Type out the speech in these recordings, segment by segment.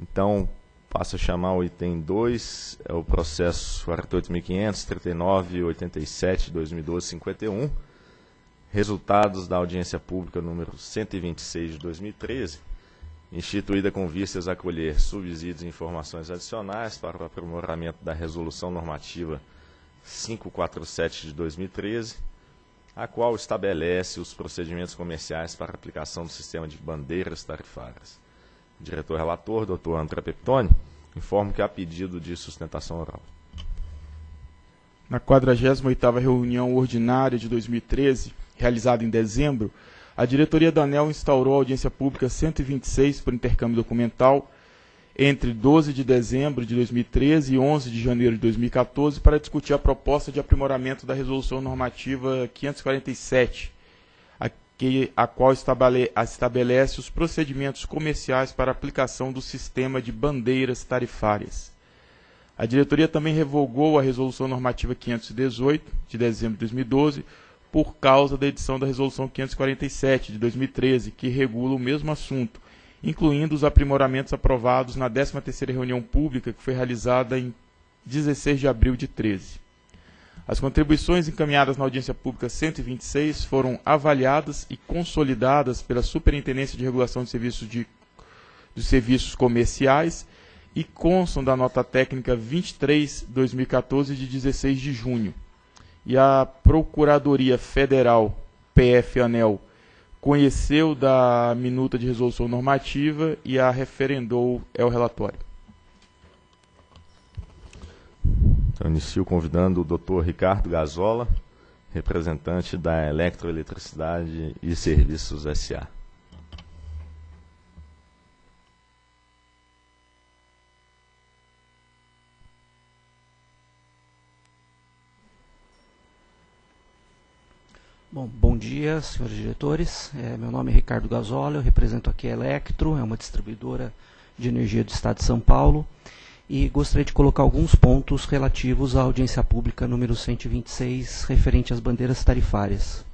Então, passo a chamar o item 2, é o processo 48.500.39.87.2012.51, resultados da audiência pública número 126 de 2013, instituída com vistas a colher subsídios e informações adicionais para o aprimoramento da Resolução Normativa 547 de 2013, a qual estabelece os procedimentos comerciais para aplicação do sistema de bandeiras tarifárias. Diretor-relator, Dr. André Peptoni, informo que há pedido de sustentação oral. Na 48ª reunião ordinária de 2013, realizada em dezembro, a diretoria da ANEEL instaurou a audiência pública 126 por intercâmbio documental entre 12 de dezembro de 2013 e 11 de janeiro de 2014 para discutir a proposta de aprimoramento da Resolução Normativa 547, a qual estabelece os procedimentos comerciais para aplicação do sistema de bandeiras tarifárias. A diretoria também revogou a Resolução Normativa 518, de dezembro de 2012, por causa da edição da Resolução 547, de 2013, que regula o mesmo assunto, incluindo os aprimoramentos aprovados na 13ª reunião pública, que foi realizada em 16 de abril de 13. As contribuições encaminhadas na audiência pública 126 foram avaliadas e consolidadas pela Superintendência de Regulação de dos Serviços Comerciais e constam da nota técnica 23/2014, de 16 de junho. E a Procuradoria Federal, PF-ANEEL, conheceu da minuta de resolução normativa e a referendou ao relatório. Então, inicio convidando o Dr. Ricardo Gazola, representante da Eletroeletricidade e Serviços S.A. Bom dia, senhores diretores. Meu nome é Ricardo Gazola, eu represento aqui a Electro, é uma distribuidora de energia do Estado de São Paulo, e gostaria de colocar alguns pontos relativos à audiência pública número 126, referente às bandeiras tarifárias.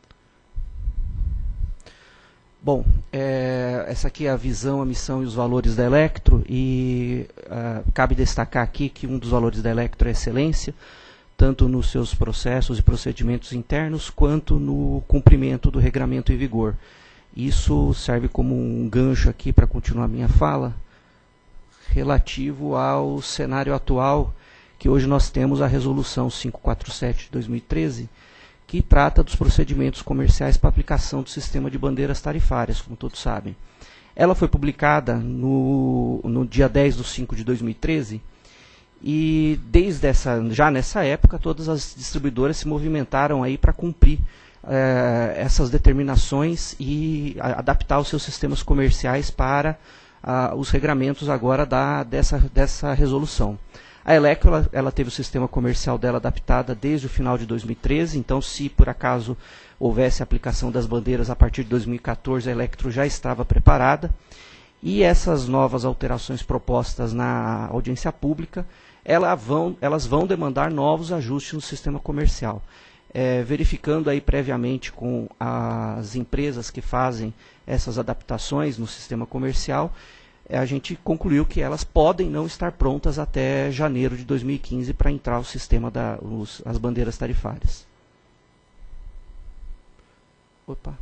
Bom, essa aqui é a visão, a missão e os valores da Electro, e cabe destacar aqui que um dos valores da Electro é excelência, tanto nos seus processos e procedimentos internos, quanto no cumprimento do regramento em vigor. Isso serve como um gancho aqui para continuar a minha fala, relativo ao cenário atual, que hoje nós temos a Resolução 547 de 2013, que trata dos procedimentos comerciais para aplicação do sistema de bandeiras tarifárias, como todos sabem. Ela foi publicada no dia 10/5 de 2013, e já nessa época, todas as distribuidoras se movimentaram aí para cumprir essas determinações e adaptar os seus sistemas comerciais para os regramentos agora dessa resolução. A Electro, ela teve o sistema comercial dela adaptada desde o final de 2013, então se por acaso houvesse aplicação das bandeiras a partir de 2014, a Electro já estava preparada, e essas novas alterações propostas na audiência pública, elas vão demandar novos ajustes no sistema comercial. Verificando aí previamente com as empresas que fazem essas adaptações no sistema comercial, a gente concluiu que elas podem não estar prontas até janeiro de 2015 para entrar o sistema as bandeiras tarifárias. Opa.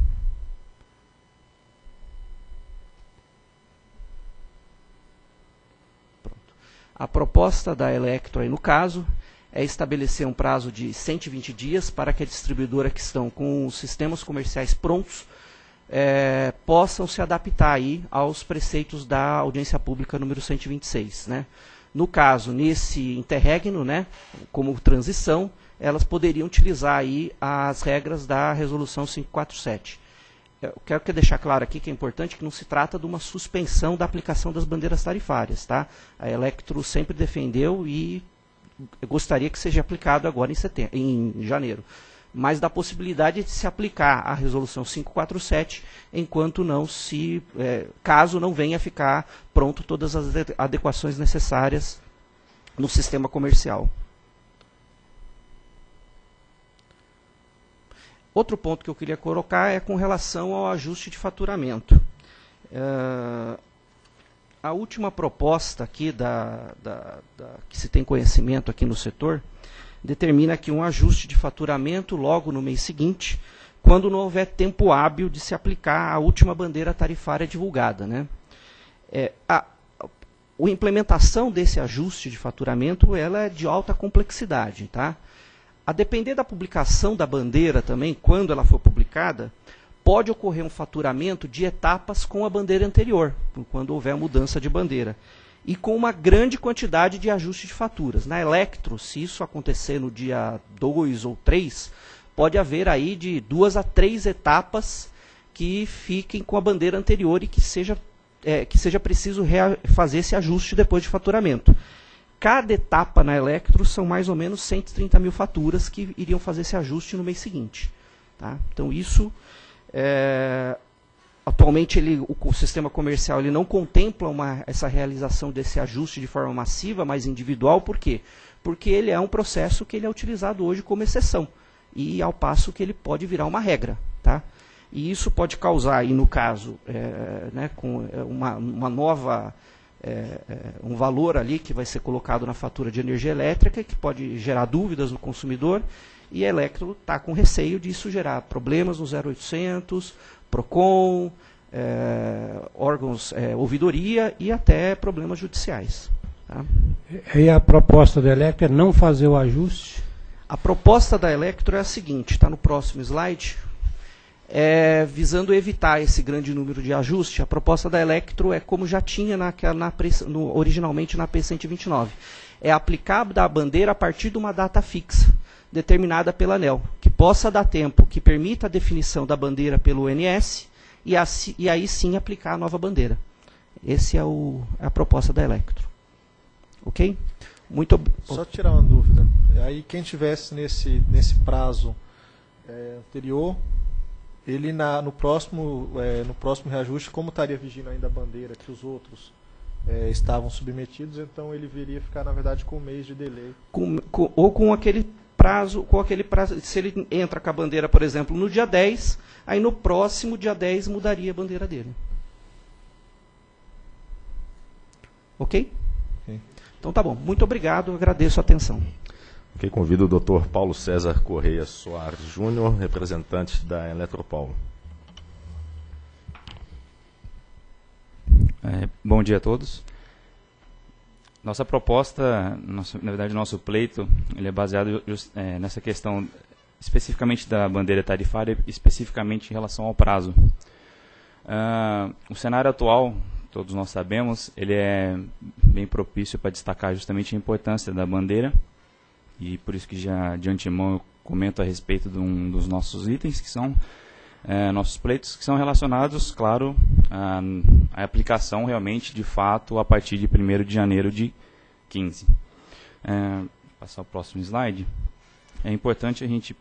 A proposta da Electro, aí no caso, é estabelecer um prazo de 120 dias para que a distribuidora que estão com os sistemas comerciais prontos possam se adaptar aí aos preceitos da audiência pública número 126. Né? No caso, nesse interregno, né, como transição, elas poderiam utilizar aí as regras da Resolução 547. Eu quero deixar claro aqui que é importante que não se trata de uma suspensão da aplicação das bandeiras tarifárias. Tá? A Electro sempre defendeu e gostaria que seja aplicado agora em janeiro. Mas da possibilidade de se aplicar a Resolução 547, enquanto caso não venha a ficar pronto todas as adequações necessárias no sistema comercial. Outro ponto que eu queria colocar é com relação ao ajuste de faturamento. a última proposta aqui que se tem conhecimento aqui no setor determina aqui um ajuste de faturamento logo no mês seguinte, quando não houver tempo hábil de se aplicar a última bandeira tarifária divulgada, né? A implementação desse ajuste de faturamento ela é de alta complexidade, tá? A depender da publicação da bandeira também, quando ela for publicada, pode ocorrer um faturamento de etapas com a bandeira anterior, quando houver mudança de bandeira, e com uma grande quantidade de ajuste de faturas. Na Elektro, se isso acontecer no dia 2 ou 3, pode haver aí de 2 a 3 etapas que fiquem com a bandeira anterior e que seja preciso fazer esse ajuste depois de faturamento. Cada etapa na Elektro são mais ou menos 130 mil faturas que iriam fazer esse ajuste no mês seguinte. Tá? Então isso, atualmente o sistema comercial ele não contempla essa realização desse ajuste de forma massiva, mas individual. Por quê? Porque ele é um processo que ele é utilizado hoje como exceção, e ao passo que ele pode virar uma regra. Tá? E isso pode causar, aí, no caso, com uma nova... um valor ali que vai ser colocado na fatura de energia elétrica, que pode gerar dúvidas no consumidor, e a Elektro está com receio disso gerar problemas no 0800, PROCON, órgãos, ouvidoria e até problemas judiciais. Tá? E a proposta da Elektro é não fazer o ajuste? A proposta da Elektro é a seguinte, está no próximo slide. Visando evitar esse grande número de ajuste, a proposta da Elektro é como já tinha originalmente na P129. É aplicar a bandeira a partir de uma data fixa, determinada pela ANEEL, que possa dar tempo, que permita a definição da bandeira pelo ONS, e aí sim aplicar a nova bandeira. Essa é a proposta da Elektro. Ok? Só tirar uma dúvida. Aí quem tivesse nesse prazo anterior, ele no próximo reajuste, como estaria vigindo ainda a bandeira que os outros estavam submetidos, então ele viria ficar, na verdade, com um mês de delay. Ou com aquele prazo, se ele entra com a bandeira, por exemplo, no dia 10, aí no próximo dia 10 mudaria a bandeira dele. Ok? Okay. Então tá bom. Muito obrigado, agradeço a atenção. Ok, convido o Dr. Paulo César Correia Soares Júnior, representante da Eletropaulo. Bom dia a todos. Nossa proposta, na verdade, nosso pleito, ele é baseado nessa questão especificamente da bandeira tarifária, especificamente em relação ao prazo. O cenário atual, todos nós sabemos, ele é bem propício para destacar justamente a importância da bandeira. E por isso que já de antemão eu comento a respeito de um dos nossos itens, que são nossos pleitos, que são relacionados, claro, à aplicação realmente, de fato, a partir de 1º de janeiro de 15. Passar o próximo slide. É importante a gente...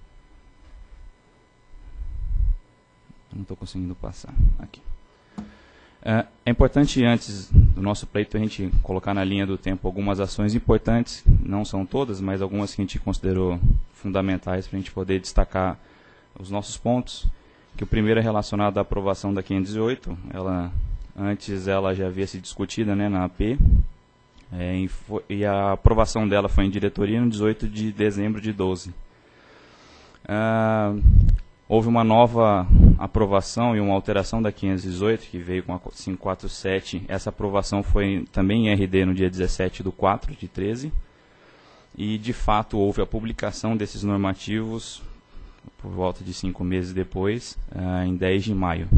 Não estou conseguindo passar aqui. É importante, antes do nosso pleito, a gente colocar na linha do tempo algumas ações importantes, não são todas, mas algumas que a gente considerou fundamentais para a gente poder destacar os nossos pontos. Que o primeiro é relacionado à aprovação da 518, antes ela já havia sido discutida, né, na AP, e a aprovação dela foi em diretoria no 18 de dezembro de 12. Houve uma nova aprovação e uma alteração da 518, que veio com a 547. Essa aprovação foi também em RD no dia 17/4 de 13. E, de fato, houve a publicação desses normativos por volta de 5 meses depois, em 10 de maio.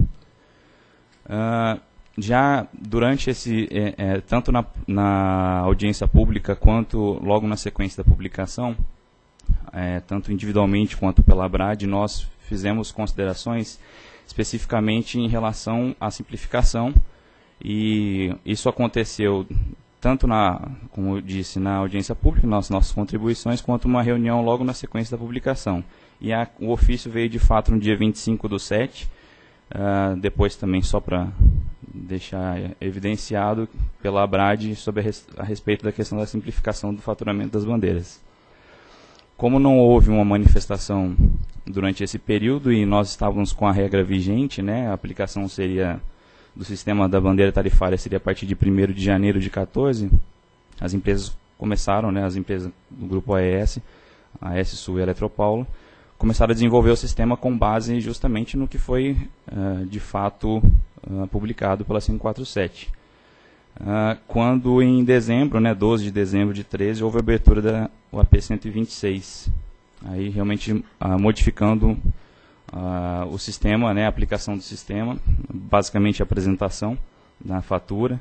Já durante tanto na audiência pública quanto logo na sequência da publicação, tanto individualmente quanto pela ABRAD, nós fizemos considerações especificamente em relação à simplificação, e isso aconteceu tanto como eu disse, na audiência pública, nas nossas contribuições, quanto uma reunião logo na sequência da publicação. E o ofício veio de fato no dia 25/7, depois também só para deixar evidenciado pela ABRAD sobre a respeito da questão da simplificação do faturamento das bandeiras. Como não houve uma manifestação durante esse período e nós estávamos com a regra vigente, né, a aplicação seria do sistema da bandeira tarifária seria a partir de 1º de janeiro de 2014, as empresas começaram, né, as empresas do grupo AES, a AES Sul e a Eletropaulo, começaram a desenvolver o sistema com base justamente no que foi, de fato, publicado pela 547. Quando em dezembro, né, 12 de dezembro de 2013, houve a abertura da UAP 126, aí realmente modificando o sistema, né, a aplicação do sistema, basicamente a apresentação da fatura,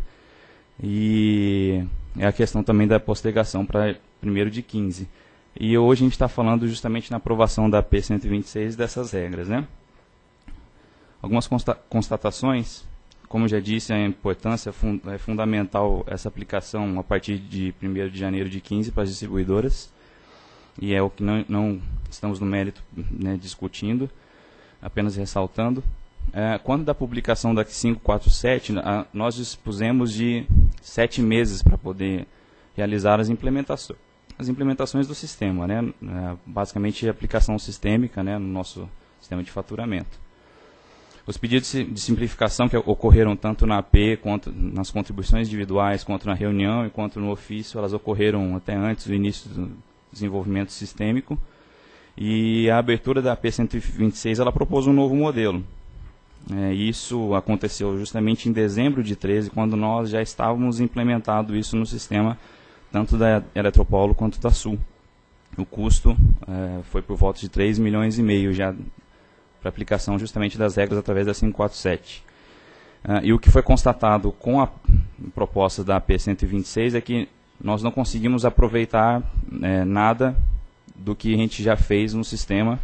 e é a questão também da postergação para 1º de 15. E hoje a gente está falando justamente na aprovação da AP 126 dessas regras, né? Algumas constatações, como já disse, a importância é fundamental essa aplicação a partir de 1º de janeiro de 15 para as distribuidoras, e é o que não estamos no mérito, né, discutindo, apenas ressaltando. Quando da publicação da 547, nós dispusemos de 7 meses para poder realizar as implementações do sistema, né? Basicamente a aplicação sistêmica, né, no nosso sistema de faturamento. Os pedidos de simplificação que ocorreram tanto na AP, quanto nas contribuições individuais, quanto na reunião e quanto no ofício, elas ocorreram até antes do início do desenvolvimento sistêmico. E a abertura da AP 126, ela propôs um novo modelo. Isso aconteceu justamente em dezembro de 2013, quando nós já estávamos implementando isso no sistema, tanto da Eletropaulo quanto da Sul. O custo foi por volta de 3,5 milhões já para aplicação justamente das regras através da 547. E o que foi constatado com a proposta da AP 126 é que nós não conseguimos aproveitar nada do que a gente já fez no sistema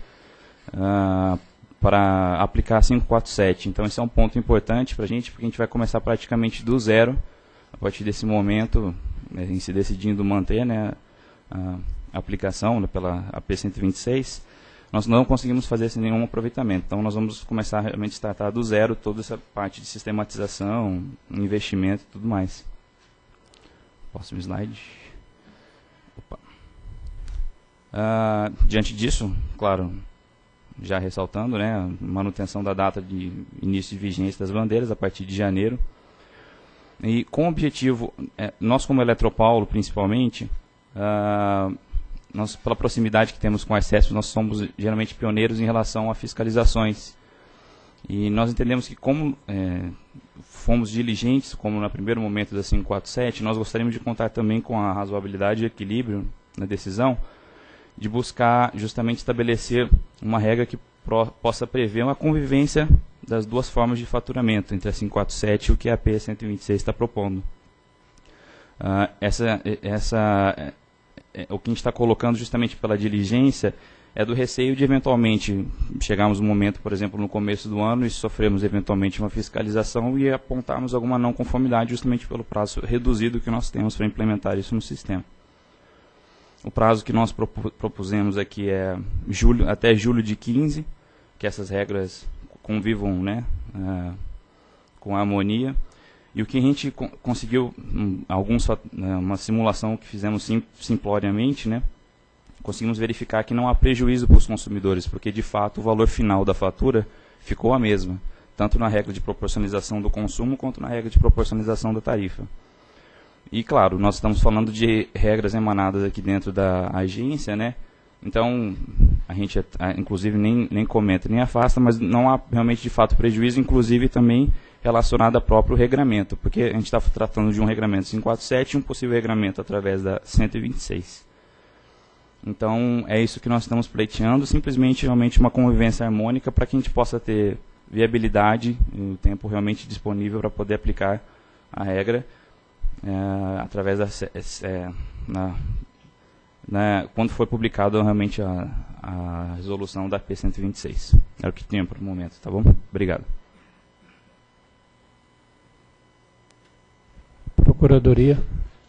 para aplicar a 547. Então, esse é um ponto importante para a gente, porque a gente vai começar praticamente do zero, a partir desse momento, em se decidindo manter, né, a aplicação, né, pela AP 126, nós não conseguimos fazer sem nenhum aproveitamento. Então, nós vamos começar realmente a tratar do zero toda essa parte de sistematização, investimento e tudo mais. Próximo slide. Opa. Diante disso, claro, já ressaltando, né, manutenção da data de início de vigência das bandeiras a partir de janeiro. E com o objetivo, nós como Eletropaulo principalmente, nós, pela proximidade que temos com a CESP, nós somos geralmente pioneiros em relação a fiscalizações. E nós entendemos que como fomos diligentes, como no primeiro momento da 547, nós gostaríamos de contar também com a razoabilidade e equilíbrio na decisão, de buscar justamente estabelecer uma regra que possa prever uma convivência das duas formas de faturamento, entre a 547 e o que a AP 126 está propondo. O que a gente está colocando justamente pela diligência é do receio de eventualmente chegarmos no momento, por exemplo, no começo do ano e sofrermos eventualmente uma fiscalização e apontarmos alguma não conformidade justamente pelo prazo reduzido que nós temos para implementar isso no sistema. O prazo que nós propusemos aqui é até julho de 15, que essas regras convivam, né, com a harmonia. E o que a gente conseguiu, uma simulação que fizemos simploriamente, né, conseguimos verificar que não há prejuízo para os consumidores, porque de fato o valor final da fatura ficou a mesma, tanto na regra de proporcionalização do consumo quanto na regra de proporcionalização da tarifa. E claro, nós estamos falando de regras emanadas aqui dentro da agência, né? Então, a gente inclusive nem comenta, nem afasta, mas não há realmente de fato prejuízo, inclusive também relacionado ao próprio regramento, porque a gente está tratando de um regramento 547 e um possível regramento através da 126. Então, é isso que nós estamos pleiteando, simplesmente realmente uma convivência harmônica para que a gente possa ter viabilidade e o tempo realmente disponível para poder aplicar a regra através quando for publicado realmente a resolução da AP 126. É o que tenho para o momento, tá bom? Obrigado. Procuradoria.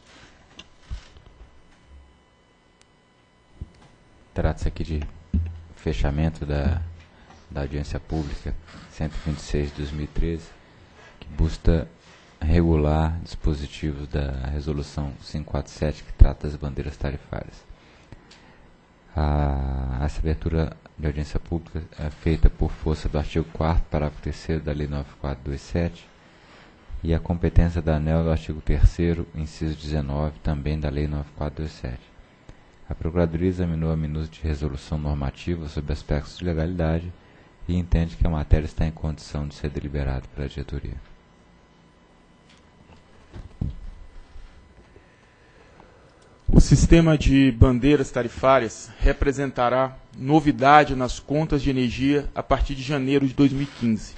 Trata-se aqui de fechamento da audiência pública 126 de 2013, que busca regular dispositivos da resolução 547, que trata das bandeiras tarifárias. Essa abertura de audiência pública é feita por força do artigo 4º, parágrafo 3º da Lei 9427, e a competência da ANEEL do artigo 3º, inciso 19, também da Lei 9427. A Procuradoria examinou a minuta de resolução normativa sobre aspectos de legalidade e entende que a matéria está em condição de ser deliberada pela diretoria. O sistema de bandeiras tarifárias representará novidade nas contas de energia a partir de janeiro de 2015.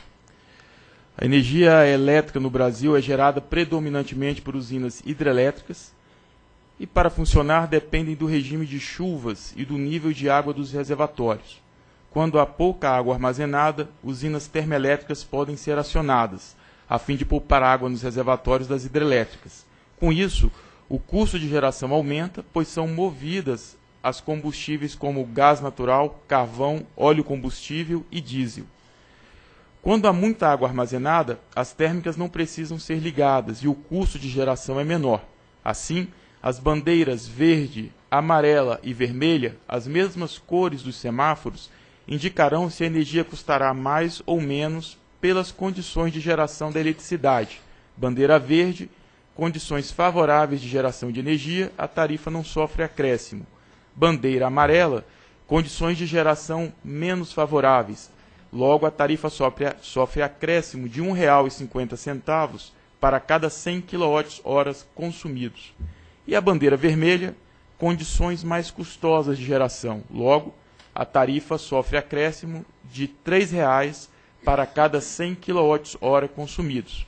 A energia elétrica no Brasil é gerada predominantemente por usinas hidrelétricas e, para funcionar, dependem do regime de chuvas e do nível de água dos reservatórios. Quando há pouca água armazenada, usinas termoelétricas podem ser acionadas, a fim de poupar água nos reservatórios das hidrelétricas. Com isso, o custo de geração aumenta, pois são movidas as combustíveis como gás natural, carvão, óleo combustível e diesel. Quando há muita água armazenada, as térmicas não precisam ser ligadas e o custo de geração é menor. Assim, as bandeiras verde, amarela e vermelha, as mesmas cores dos semáforos, indicarão se a energia custará mais ou menos pelas condições de geração da eletricidade. Bandeira verde, condições favoráveis de geração de energia, a tarifa não sofre acréscimo. Bandeira amarela, condições de geração menos favoráveis. Logo, a tarifa sofre acréscimo de R$ 1,50 para cada 100 kWh consumidos. E a bandeira vermelha, condições mais custosas de geração. Logo, a tarifa sofre acréscimo de R$ 3,00 para cada 100 kWh consumidos.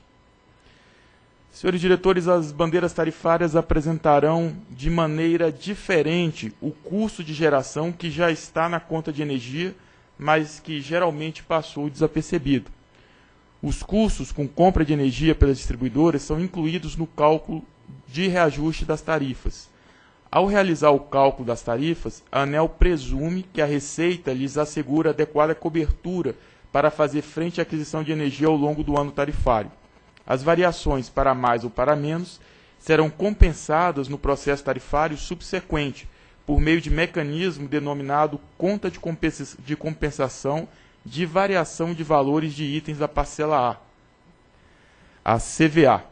Senhores diretores, as bandeiras tarifárias apresentarão de maneira diferente o custo de geração que já está na conta de energia, mas que geralmente passou desapercebido. Os custos com compra de energia pelas distribuidoras são incluídos no cálculo de reajuste das tarifas. Ao realizar o cálculo das tarifas, a ANEEL presume que a Receita lhes assegura adequada cobertura para fazer frente à aquisição de energia ao longo do ano tarifário. As variações para mais ou para menos serão compensadas no processo tarifário subsequente, por meio de mecanismo denominado Conta de Compensação de Variação de Valores de Itens da Parcela A, a CVA.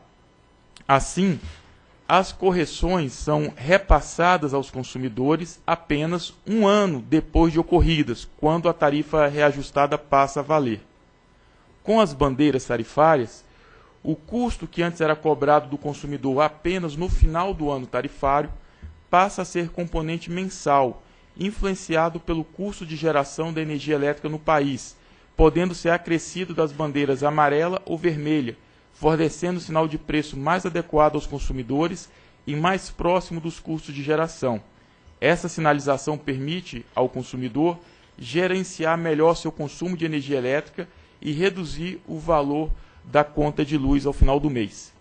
Assim, as correções são repassadas aos consumidores apenas um ano depois de ocorridas, quando a tarifa reajustada passa a valer. Com as bandeiras tarifárias, o custo que antes era cobrado do consumidor apenas no final do ano tarifário passa a ser componente mensal, influenciado pelo custo de geração da energia elétrica no país, podendo ser acrescido das bandeiras amarela ou vermelha, fornecendo sinal de preço mais adequado aos consumidores e mais próximo dos custos de geração. Essa sinalização permite ao consumidor gerenciar melhor seu consumo de energia elétrica e reduzir o valor da conta de luz ao final do mês.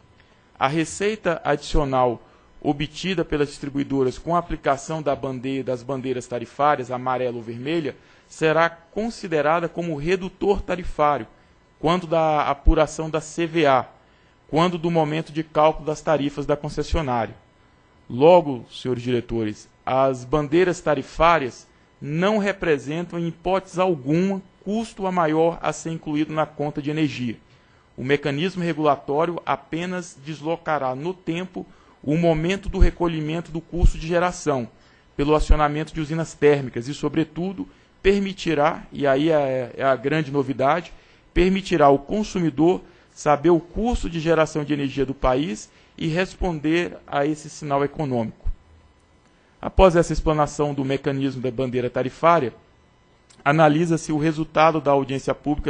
A receita adicional obtida pelas distribuidoras com a aplicação das bandeiras tarifárias amarela ou vermelha será considerada como redutor tarifário, quando da apuração da CVA, quando do momento de cálculo das tarifas da concessionária. Logo, senhores diretores, as bandeiras tarifárias não representam, em hipótese alguma, custo a maior a ser incluído na conta de energia. O mecanismo regulatório apenas deslocará no tempo o momento do recolhimento do custo de geração, pelo acionamento de usinas térmicas e, sobretudo, permitirá, e aí é a grande novidade, permitirá ao consumidor saber o custo de geração de energia do país e responder a esse sinal econômico. Após essa explanação do mecanismo da bandeira tarifária, analisa-se o resultado da audiência pública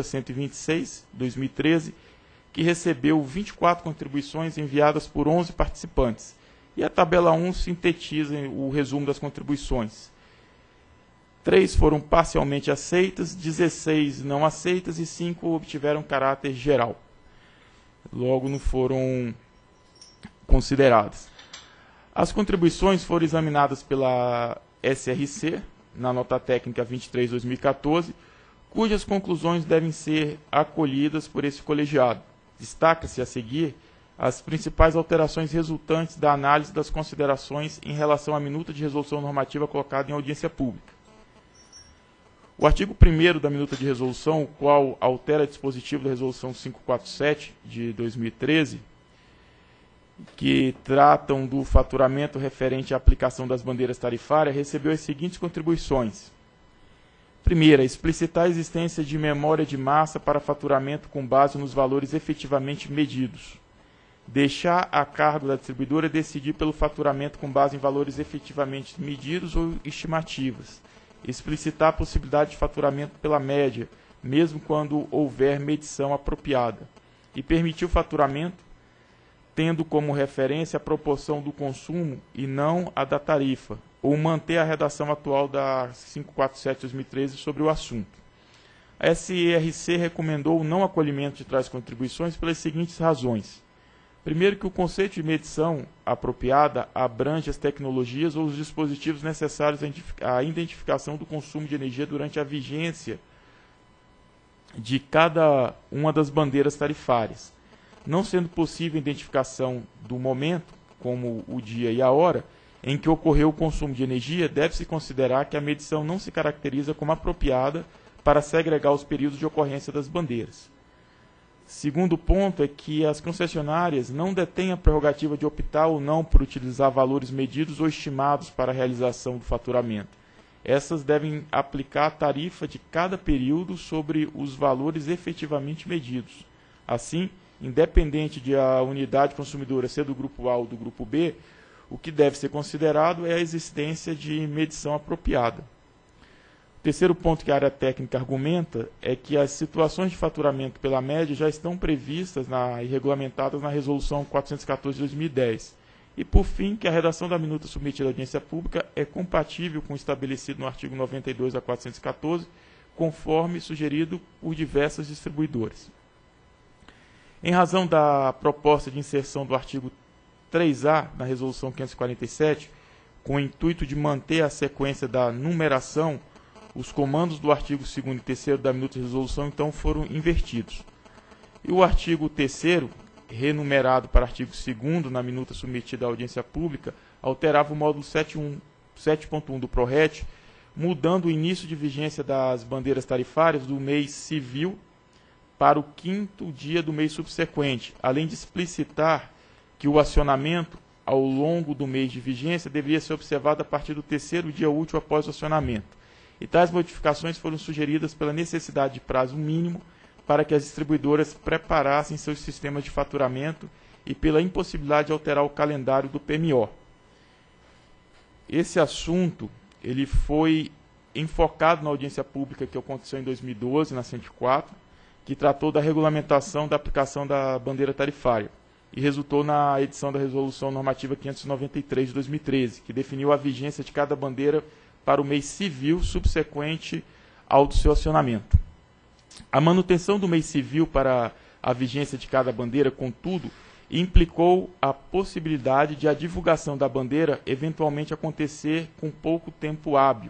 126/2013, que recebeu 24 contribuições enviadas por 11 participantes. E a tabela 1 sintetiza o resumo das contribuições. 3 foram parcialmente aceitas, 16 não aceitas e 5 obtiveram caráter geral. Logo, não foram consideradas. As contribuições foram examinadas pela SRC, na nota técnica 23/2014, cujas conclusões devem ser acolhidas por esse colegiado. Destaca-se a seguir as principais alterações resultantes da análise das considerações em relação à minuta de resolução normativa colocada em audiência pública. O artigo 1º da minuta de resolução, o qual altera dispositivo da resolução 547 de 2013, que tratam do faturamento referente à aplicação das bandeiras tarifárias, recebeu as seguintes contribuições. Primeira, explicitar a existência de memória de massa para faturamento com base nos valores efetivamente medidos. Deixar a cargo da distribuidora decidir pelo faturamento com base em valores efetivamente medidos ou estimativas. Explicitar a possibilidade de faturamento pela média, mesmo quando houver medição apropriada. E permitir o faturamento tendo como referência a proporção do consumo e não a da tarifa, ou manter a redação atual da 547/2013 sobre o assunto. A SRC recomendou o não acolhimento de tais contribuições pelas seguintes razões. Primeiro, que o conceito de medição apropriada abrange as tecnologias ou os dispositivos necessários à identificação do consumo de energia durante a vigência de cada uma das bandeiras tarifárias. Não sendo possível a identificação do momento, como o dia e a hora, em que ocorreu o consumo de energia, deve-se considerar que a medição não se caracteriza como apropriada para segregar os períodos de ocorrência das bandeiras. Segundo ponto é que as concessionárias não detêm a prerrogativa de optar ou não por utilizar valores medidos ou estimados para a realização do faturamento. Essas devem aplicar a tarifa de cada período sobre os valores efetivamente medidos. Assim, independente de a unidade consumidora ser do grupo A ou do grupo B, o que deve ser considerado é a existência de medição apropriada. O terceiro ponto que a área técnica argumenta é que as situações de faturamento pela média já estão previstas e regulamentadas na Resolução 414 de 2010. E, por fim, que a redação da minuta submetida à audiência pública é compatível com o estabelecido no artigo 92 da 414, conforme sugerido por diversas distribuidoras. Em razão da proposta de inserção do artigo 3A na Resolução 547, com o intuito de manter a sequência da numeração, os comandos do artigo 2º e 3º da minuta de resolução, então, foram invertidos. E o artigo 3º, renumerado para artigo 2º na minuta submetida à audiência pública, alterava o módulo 7.1 do PRORET, mudando o início de vigência das bandeiras tarifárias do mês civil para o 5º dia do mês subsequente, além de explicitar que o acionamento ao longo do mês de vigência deveria ser observado a partir do 3º dia útil após o acionamento. E tais modificações foram sugeridas pela necessidade de prazo mínimo para que as distribuidoras preparassem seus sistemas de faturamento e pela impossibilidade de alterar o calendário do PMO. Esse assunto ele foi enfocado na audiência pública que aconteceu em 2012, na 104, que tratou da regulamentação da aplicação da bandeira tarifária e resultou na edição da Resolução Normativa 593 de 2013, que definiu a vigência de cada bandeira para o mês civil subsequente ao do seu acionamento. A manutenção do mês civil para a vigência de cada bandeira, contudo, implicou a possibilidade de a divulgação da bandeira eventualmente acontecer com pouco tempo hábil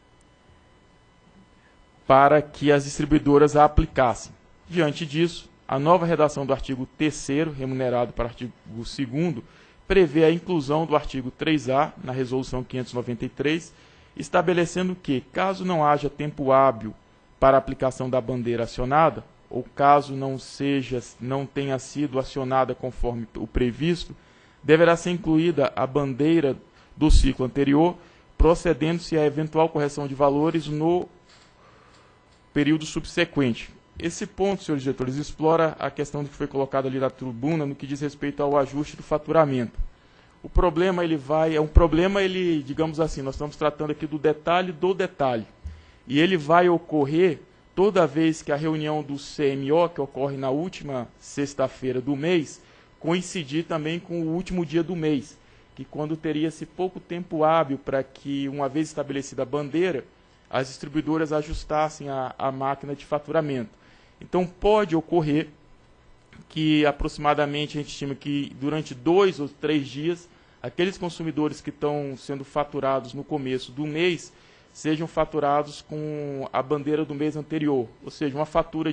para que as distribuidoras a aplicassem. Diante disso, a nova redação do artigo 3º, remunerado para o artigo 2º, prevê a inclusão do artigo 3A na Resolução 593, estabelecendo que, caso não haja tempo hábil para a aplicação da bandeira acionada, ou caso não tenha sido acionada conforme o previsto, deverá ser incluída a bandeira do ciclo anterior, procedendo-se à eventual correção de valores no período subsequente. Esse ponto, senhores diretores, explora a questão do que foi colocado ali na tribuna no que diz respeito ao ajuste do faturamento. O problema, digamos assim, nós estamos tratando aqui do detalhe. E ele vai ocorrer toda vez que a reunião do CMO, que ocorre na última sexta-feira do mês, coincidir também com o último dia do mês, que quando teria-se pouco tempo hábil para que, uma vez estabelecida a bandeira, as distribuidoras ajustassem a máquina de faturamento. Então, pode ocorrer que, aproximadamente, a gente estima que durante 2 ou 3 dias, aqueles consumidores que estão sendo faturados no começo do mês sejam faturados com a bandeira do mês anterior. Ou seja, uma fatura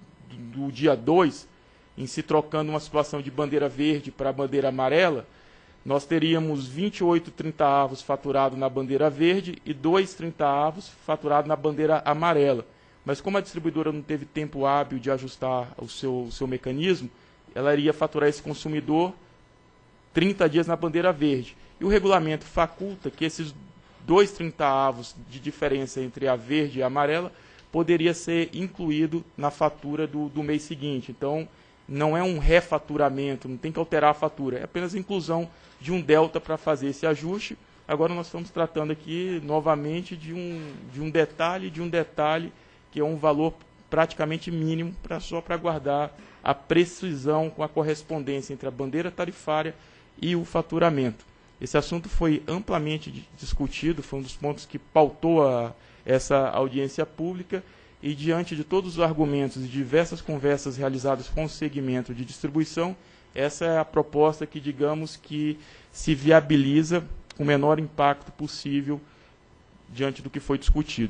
do dia 2, em se trocando uma situação de bandeira verde para a bandeira amarela, nós teríamos 28 30avos faturados na bandeira verde e 2 30avos faturados na bandeira amarela. Mas como a distribuidora não teve tempo hábil de ajustar o seu mecanismo, ela iria faturar esse consumidor 30 dias na bandeira verde. E o regulamento faculta que esses 2 30avos de diferença entre a verde e a amarela poderia ser incluído na fatura do mês seguinte. Então, não é um refaturamento, não tem que alterar a fatura, é apenas a inclusão de um delta para fazer esse ajuste. Agora nós estamos tratando aqui novamente de um detalhe, que é um valor praticamente mínimo, só para guardar a precisão com a correspondência entre a bandeira tarifária e o faturamento. Esse assunto foi amplamente discutido, foi um dos pontos que pautou essa audiência pública, e diante de todos os argumentos e diversas conversas realizadas com o segmento de distribuição, essa é a proposta que, digamos, que se viabiliza com o menor impacto possível diante do que foi discutido.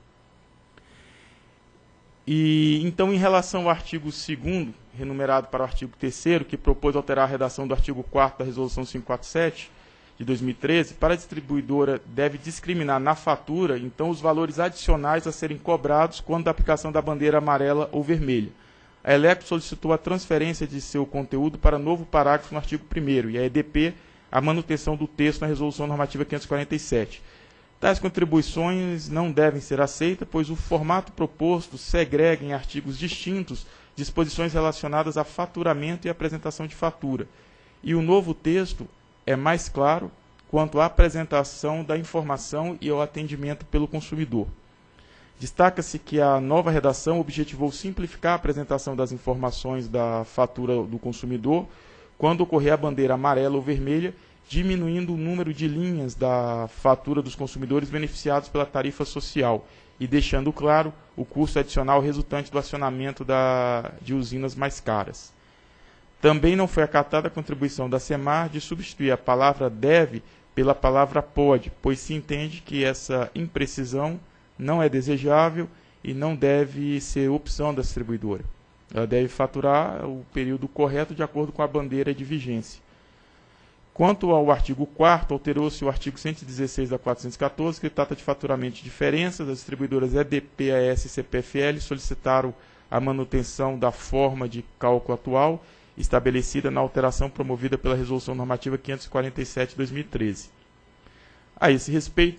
E então, em relação ao artigo 2º, renumerado para o artigo 3º, que propôs alterar a redação do artigo 4º da Resolução 547, de 2013, para a distribuidora deve discriminar na fatura, então, os valores adicionais a serem cobrados quando da aplicação da bandeira amarela ou vermelha. A Electro solicitou a transferência de seu conteúdo para novo parágrafo no artigo 1º e a EDP a manutenção do texto na Resolução Normativa 547. Tais contribuições não devem ser aceitas, pois o formato proposto segrega em artigos distintos disposições relacionadas a faturamento e apresentação de fatura. E o novo texto é mais claro quanto à apresentação da informação e ao atendimento pelo consumidor. Destaca-se que a nova redação objetivou simplificar a apresentação das informações da fatura do consumidor quando ocorrer a bandeira amarela ou vermelha, diminuindo o número de linhas da fatura dos consumidores beneficiados pela tarifa social e deixando claro o custo adicional resultante do acionamento de usinas mais caras. Também não foi acatada a contribuição da SEMAR de substituir a palavra deve pela palavra pode, pois se entende que essa imprecisão não é desejável e não deve ser opção da distribuidora. Ela deve faturar o período correto de acordo com a bandeira de vigência. Quanto ao artigo 4º, alterou-se o artigo 116 da 414, que trata de faturamento de diferenças. As distribuidoras EDPAS e CPFL solicitaram a manutenção da forma de cálculo atual, estabelecida na alteração promovida pela Resolução Normativa 547 de 2013. A esse respeito,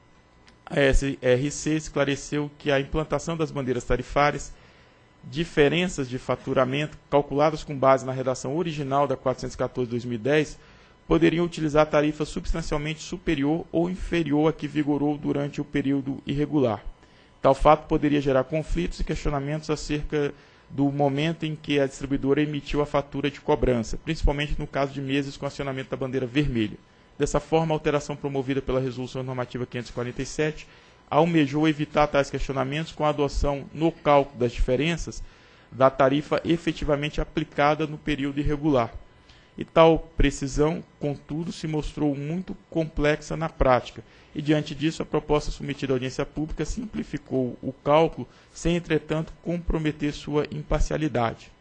a SRC esclareceu que a implantação das bandeiras tarifárias, diferenças de faturamento calculadas com base na redação original da 414 de 2010, poderiam utilizar tarifa substancialmente superior ou inferior à que vigorou durante o período irregular. Tal fato poderia gerar conflitos e questionamentos acerca do momento em que a distribuidora emitiu a fatura de cobrança, principalmente no caso de meses com acionamento da bandeira vermelha. Dessa forma, a alteração promovida pela Resolução Normativa 547 almejou evitar tais questionamentos com a adoção, no cálculo das diferenças, da tarifa efetivamente aplicada no período irregular. E tal precisão, contudo, se mostrou muito complexa na prática, e diante disso a proposta submetida à audiência pública simplificou o cálculo, sem, entretanto, comprometer sua imparcialidade.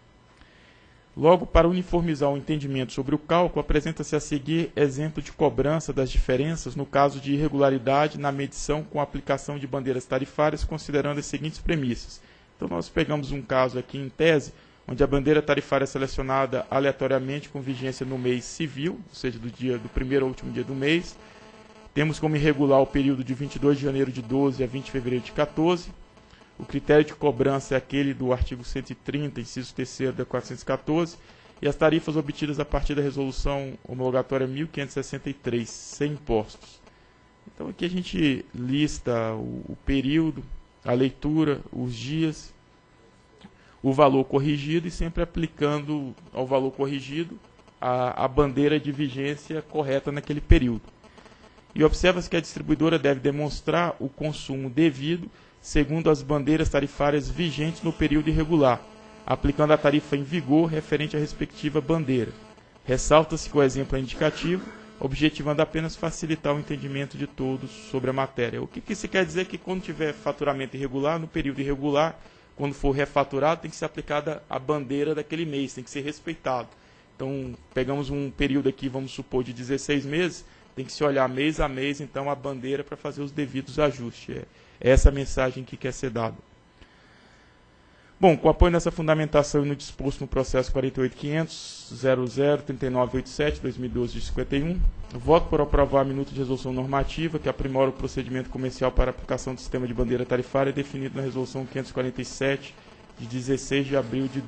Logo, para uniformizar o entendimento sobre o cálculo, apresenta-se a seguir exemplo de cobrança das diferenças no caso de irregularidade na medição com a aplicação de bandeiras tarifárias, considerando as seguintes premissas. Então, nós pegamos um caso aqui em tese, onde a bandeira tarifária é selecionada aleatoriamente com vigência no mês civil, ou seja, do primeiro ao último dia do mês. Temos como irregular o período de 22 de janeiro de 12 a 20 de fevereiro de 14. O critério de cobrança é aquele do artigo 130, inciso 3º da 414, e as tarifas obtidas a partir da resolução homologatória 1563, sem impostos. Então aqui a gente lista o período, a leitura, os dias, o valor corrigido e sempre aplicando ao valor corrigido a bandeira de vigência correta naquele período. E observa-se que a distribuidora deve demonstrar o consumo devido segundo as bandeiras tarifárias vigentes no período irregular, aplicando a tarifa em vigor referente à respectiva bandeira. Ressalta-se que o exemplo é indicativo, objetivando apenas facilitar o entendimento de todos sobre a matéria. O que isso quer dizer? Que quando tiver faturamento irregular, no período irregular, quando for refaturado, tem que ser aplicada a bandeira daquele mês, tem que ser respeitado. Então, pegamos um período aqui, vamos supor, de 16 meses, tem que se olhar mês a mês, então, a bandeira para fazer os devidos ajustes. É essa a mensagem que quer ser dada. Bom, com apoio nessa fundamentação e no disposto no processo 48.500.00.3987/2012 de 51, voto por aprovar a minuta de resolução normativa que aprimora o procedimento comercial para a aplicação do sistema de bandeira tarifária definido na resolução 547 de 16 de abril de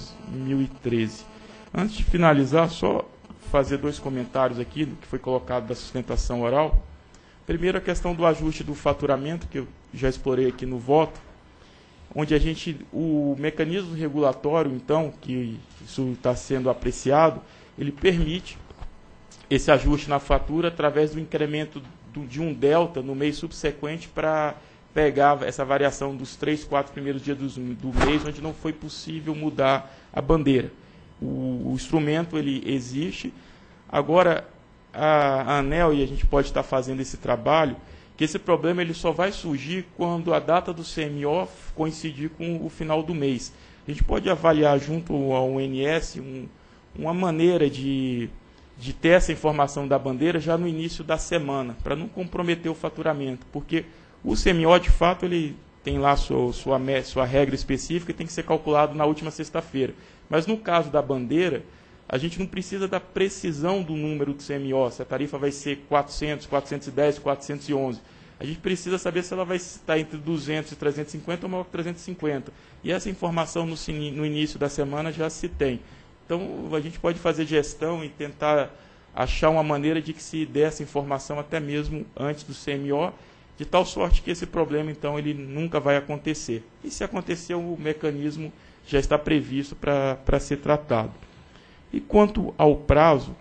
2013. Antes de finalizar, só fazer 2 comentários aqui do que foi colocado da sustentação oral. Primeiro, a questão do ajuste do faturamento, que eu já explorei aqui no voto, onde o mecanismo regulatório, então, que isso está sendo apreciado, ele permite esse ajuste na fatura através do incremento de um delta no mês subsequente para pegar essa variação dos 3, 4 primeiros dias do mês, onde não foi possível mudar a bandeira. O instrumento ele existe. Agora, a ANEEL, e a gente pode estar fazendo esse trabalho, que esse problema ele só vai surgir quando a data do CMO coincidir com o final do mês. A gente pode avaliar junto ao ONS uma maneira de ter essa informação da bandeira já no início da semana, para não comprometer o faturamento, porque o CMO, de fato, ele tem lá sua regra específica e tem que ser calculado na última sexta-feira. Mas no caso da bandeira, a gente não precisa da precisão do número do CMO, se a tarifa vai ser 400, 410, 411. A gente precisa saber se ela vai estar entre 200 e 350 ou maior que 350. E essa informação no início da semana já se tem. Então, a gente pode fazer gestão e tentar achar uma maneira de que se dê essa informação até mesmo antes do CMO, de tal sorte que esse problema, então, ele nunca vai acontecer. E se acontecer, o mecanismo já está previsto para ser tratado. E quanto ao prazo,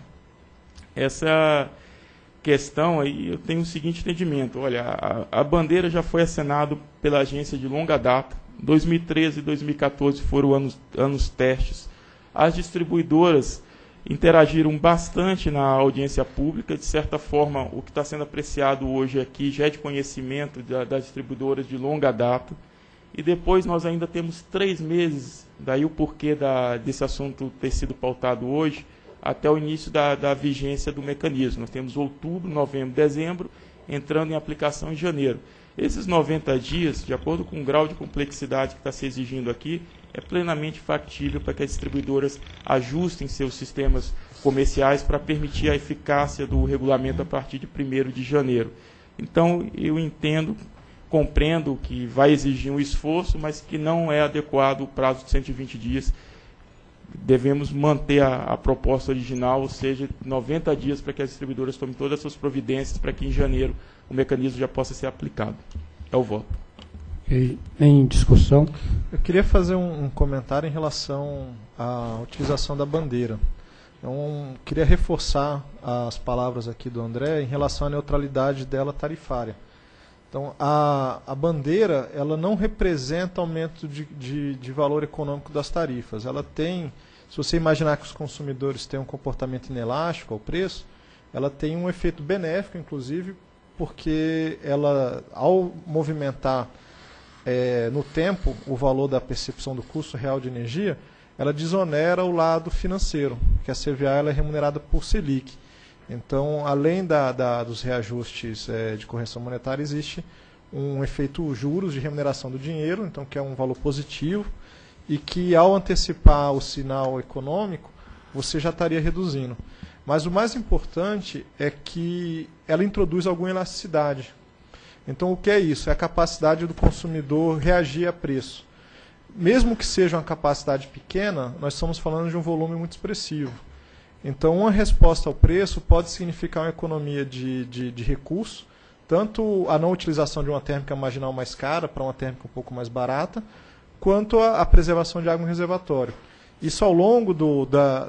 essa questão aí, eu tenho o seguinte entendimento. Olha, a bandeira já foi assinada pela agência de longa data. 2013 e 2014 foram anos testes. As distribuidoras interagiram bastante na audiência pública. De certa forma, o que está sendo apreciado hoje aqui já é de conhecimento das distribuidoras de longa data. E depois nós ainda temos 3 meses, daí o porquê desse assunto ter sido pautado hoje, até o início da vigência do mecanismo. Nós temos outubro, novembro, dezembro, entrando em aplicação em janeiro. Esses 90 dias, de acordo com o grau de complexidade que está se exigindo aqui, é plenamente factível para que as distribuidoras ajustem seus sistemas comerciais para permitir a eficácia do regulamento a partir de 1º de janeiro. Então, eu compreendo que vai exigir um esforço, mas que não é adequado o prazo de 120 dias. Devemos manter a proposta original, ou seja, 90 dias para que as distribuidoras tomem todas as suas providências para que em janeiro o mecanismo já possa ser aplicado. É o voto. Em discussão? Eu queria fazer um comentário em relação à utilização da bandeira. Então, queria reforçar as palavras aqui do André em relação à neutralidade dela tarifária. Então, a bandeira ela não representa aumento de valor econômico das tarifas. Ela tem, se você imaginar que os consumidores têm um comportamento inelástico ao preço, ela tem um efeito benéfico, inclusive, porque ela, ao movimentar no tempo o valor da percepção do custo real de energia, ela desonera o lado financeiro, que a CVA ela é remunerada por Selic. Então, além dos reajustes de correção monetária, existe um efeito juros de remuneração do dinheiro, então que é um valor positivo, e que ao antecipar o sinal econômico, você já estaria reduzindo. Mas o mais importante é que ela introduz alguma elasticidade. Então, o que é isso? É a capacidade do consumidor reagir a preço. Mesmo que seja uma capacidade pequena, nós estamos falando de um volume muito expressivo. Então, uma resposta ao preço pode significar uma economia de recurso, tanto a não utilização de uma térmica marginal mais cara para uma térmica um pouco mais barata, quanto a preservação de água em reservatório. Isso ao longo do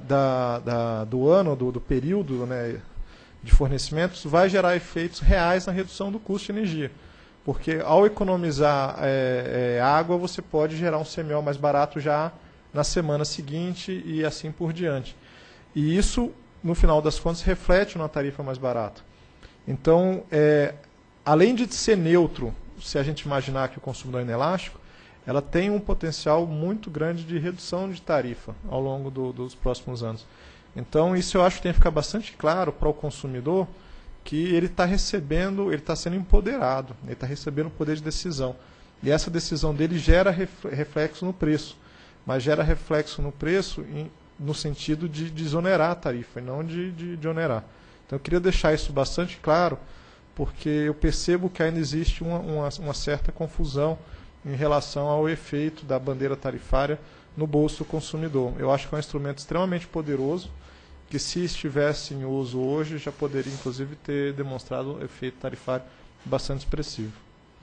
ano, do período, né, de fornecimentos, vai gerar efeitos reais na redução do custo de energia. Porque ao economizar água, você pode gerar um CMO mais barato já na semana seguinte e assim por diante. E isso, no final das contas, reflete numa tarifa mais barata. Então, além de ser neutro, se a gente imaginar que o consumidor é inelástico, ela tem um potencial muito grande de redução de tarifa ao longo dos próximos anos. Então, isso eu acho que tem que ficar bastante claro para o consumidor, que ele está recebendo, ele está sendo empoderado, ele está recebendo o poder de decisão. E essa decisão dele gera reflexo no preço, mas gera reflexo no preço no sentido de desonerar a tarifa e não de onerar. Então eu queria deixar isso bastante claro, porque eu percebo que ainda existe uma certa confusão em relação ao efeito da bandeira tarifária no bolso do consumidor. Eu acho que é um instrumento extremamente poderoso, que se estivesse em uso hoje, já poderia inclusive ter demonstrado um efeito tarifário bastante expressivo.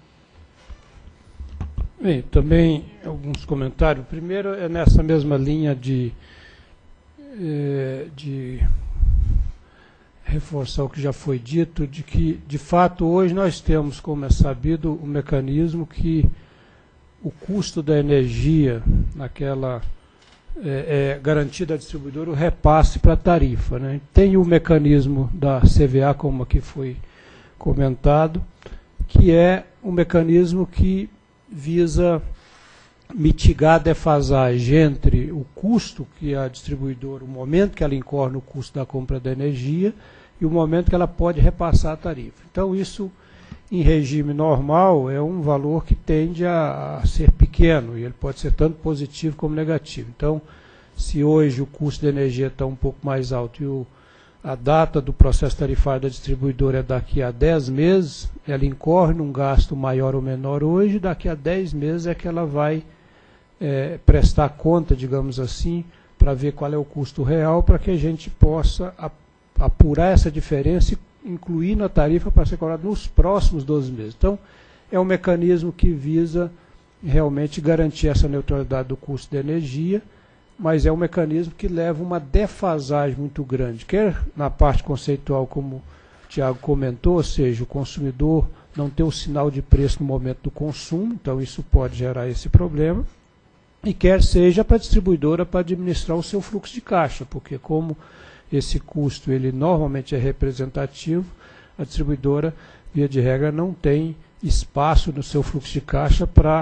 Bem, também alguns comentários. Primeiro é nessa mesma linha de reforçar o que já foi dito, de que, de fato, hoje nós temos, como é sabido, um mecanismo que o custo da energia naquela garantida à distribuidora, o repasse para a tarifa, né? Tem o mecanismo da CVA, como aqui foi comentado, que é um mecanismo que visa mitigar a defasagem entre o custo que a distribuidora, o momento que ela incorre no custo da compra da energia e o momento que ela pode repassar a tarifa. Então isso, em regime normal, é um valor que tende a ser pequeno, e ele pode ser tanto positivo como negativo. Então, se hoje o custo de energia está um pouco mais alto e a data do processo tarifário da distribuidora é daqui a 10 meses, ela incorre num gasto maior ou menor hoje, daqui a 10 meses é que ela vai prestar conta, digamos assim, para ver qual é o custo real, para que a gente possa apurar essa diferença e incluir na tarifa para ser cobrado nos próximos 12 meses. Então, é um mecanismo que visa realmente garantir essa neutralidade do custo de energia, mas é um mecanismo que leva uma defasagem muito grande, quer na parte conceitual, como o Tiago comentou, ou seja, o consumidor não ter o sinal de preço no momento do consumo, então isso pode gerar esse problema, e quer seja para a distribuidora para administrar o seu fluxo de caixa, porque como esse custo ele normalmente é representativo, a distribuidora, via de regra, não tem espaço no seu fluxo de caixa para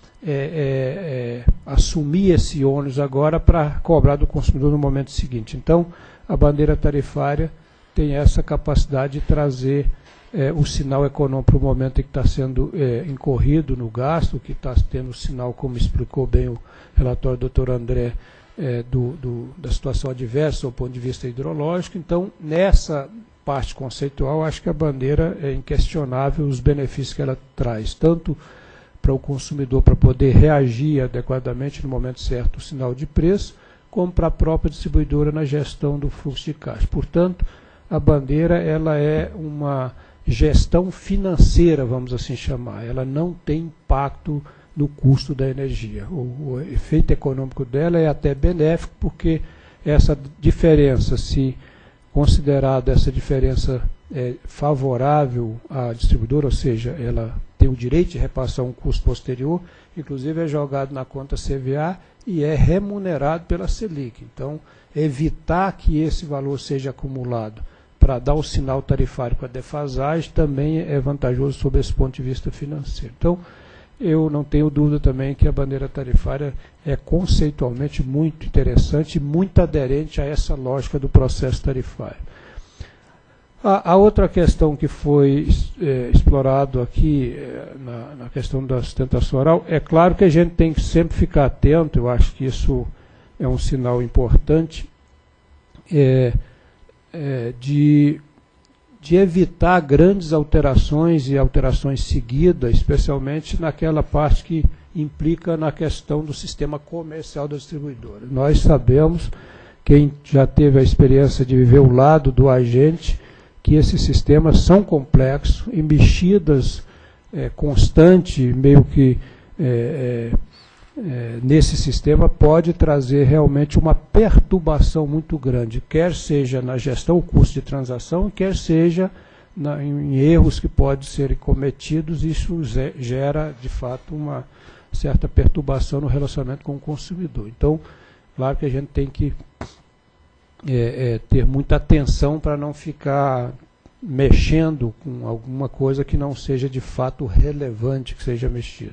assumir esse ônus agora para cobrar do consumidor no momento seguinte. Então, a bandeira tarifária tem essa capacidade de trazer o sinal econômico para o momento em que está sendo incorrido no gasto, que está tendo o sinal, como explicou bem o relatório do Dr. André, da situação adversa do ponto de vista hidrológico. Então, nessa parte conceitual, acho que a bandeira é inquestionável os benefícios que ela traz, tanto para o consumidor para poder reagir adequadamente no momento certo o sinal de preço, como para a própria distribuidora na gestão do fluxo de caixa. Portanto, a bandeira ela é uma gestão financeira, vamos assim chamar. Ela não tem impacto no custo da energia. O efeito econômico dela é até benéfico, porque essa diferença, se considerada essa diferença favorável à distribuidora, ou seja, ela tem o direito de repassar um custo posterior, inclusive é jogado na conta CVA e é remunerado pela Selic. Então, evitar que esse valor seja acumulado para dar o sinal tarifário com a defasagem também é vantajoso sob esse ponto de vista financeiro. Então, eu não tenho dúvida também que a bandeira tarifária é conceitualmente muito interessante e muito aderente a essa lógica do processo tarifário. A outra questão que foi explorado aqui na questão da sustentação oral, é claro que a gente tem que sempre ficar atento, eu acho que isso é um sinal importante, de evitar grandes alterações e alterações seguidas, especialmente naquela parte que implica na questão do sistema comercial da distribuidora. Nós sabemos, quem já teve a experiência de viver ao lado do agente, que esses sistemas são complexos, e mexidas constante, meio que nesse sistema pode trazer realmente uma perturbação muito grande, quer seja na gestão, o custo de transação, quer seja em erros que podem ser cometidos. Isso gera, de fato, uma certa perturbação no relacionamento com o consumidor. Então, claro que a gente tem que ter muita atenção para não ficar mexendo com alguma coisa que não seja de fato relevante que seja mexido.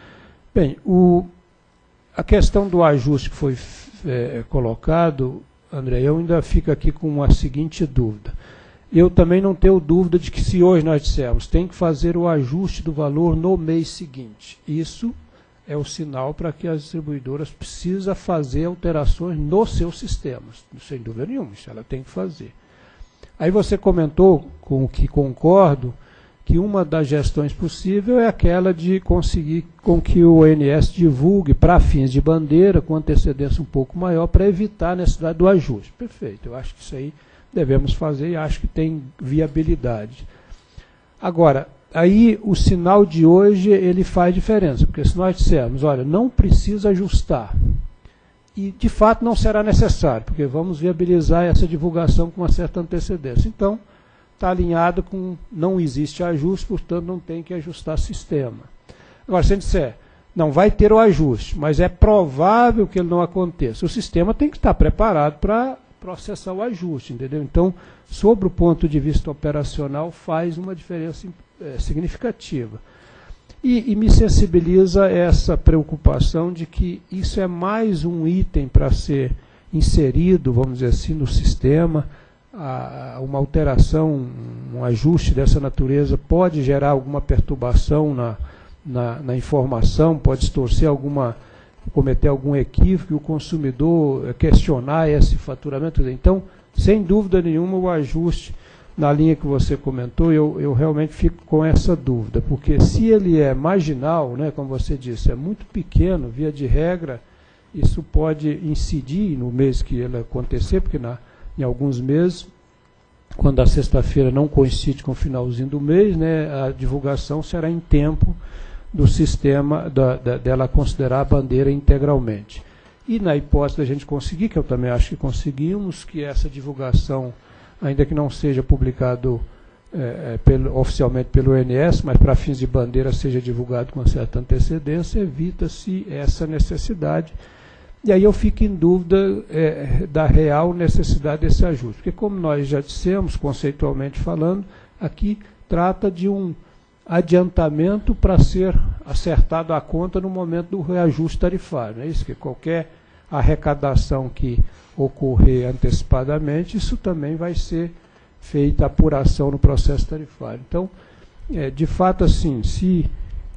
Bem, a questão do ajuste que foi colocado, André, eu ainda fico aqui com a seguinte dúvida. Eu também não tenho dúvida de que se hoje nós dissermos tem que fazer o ajuste do valor no mês seguinte, isso é o sinal para que as distribuidoras precisam fazer alterações nos seus sistemas, sem dúvida nenhuma, isso ela tem que fazer. Aí você comentou, com o que concordo, que uma das gestões possíveis é aquela de conseguir com que o ONS divulgue para fins de bandeira com antecedência um pouco maior para evitar a necessidade do ajuste. Perfeito, eu acho que isso aí devemos fazer e acho que tem viabilidade. Agora, aí o sinal de hoje ele faz diferença, porque se nós dissermos, olha, não precisa ajustar, e de fato não será necessário, porque vamos viabilizar essa divulgação com uma certa antecedência. Então, está alinhado com não existe ajuste, portanto não tem que ajustar sistema. Agora, se a gente disser, não vai ter o ajuste, mas é provável que ele não aconteça, o sistema tem que estar preparado para processar o ajuste, entendeu? Então, sob o ponto de vista operacional, faz uma diferença significativa. E me sensibiliza essa preocupação de que isso é mais um item para ser inserido, vamos dizer assim, no sistema. Uma alteração, um ajuste dessa natureza pode gerar alguma perturbação na informação, pode distorcer cometer algum equívoco e o consumidor questionar esse faturamento. Então, sem dúvida nenhuma, o ajuste na linha que você comentou, eu realmente fico com essa dúvida, porque se ele é marginal, né, como você disse, é muito pequeno, via de regra, isso pode incidir no mês que ele acontecer, porque em alguns meses, quando a sexta-feira não coincide com o finalzinho do mês, né, a divulgação será em tempo do sistema dela considerar a bandeira integralmente. E na hipótese da gente conseguir, que eu também acho que conseguimos, que essa divulgação, ainda que não seja publicado oficialmente pelo ONS, mas para fins de bandeira seja divulgado com certa antecedência, evita-se essa necessidade. E aí eu fico em dúvida da real necessidade desse ajuste, porque como nós já dissemos, conceitualmente falando, aqui trata de um adiantamento para ser acertado a conta no momento do reajuste tarifário. Não é isso? Que qualquer arrecadação que ocorrer antecipadamente, isso também vai ser feita apuração no processo tarifário. Então, de fato, assim, se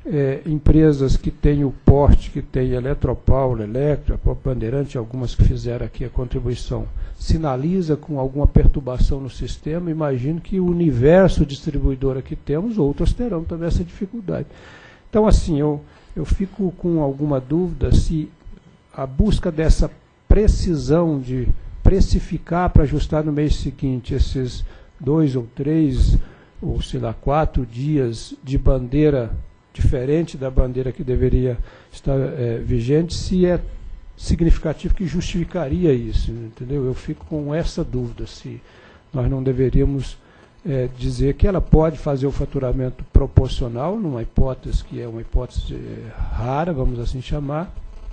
empresas que têm o porte, que tem Eletropaulo, Electra, a própria Bandeirante, algumas que fizeram aqui a contribuição, sinaliza com alguma perturbação no sistema, imagino que o universo distribuidora que temos, outras terão também essa dificuldade. Então, assim, eu fico com alguma dúvida se a busca dessa precisão de precificar para ajustar no mês seguinte esses 2 ou 3, ou sei lá, 4 dias de bandeira diferente da bandeira que deveria estar vigente, se é significativo que justificaria isso, entendeu? Eu fico com essa dúvida, se nós não deveríamos dizer que ela pode fazer o faturamento proporcional, numa hipótese que é uma hipótese rara, vamos assim chamar,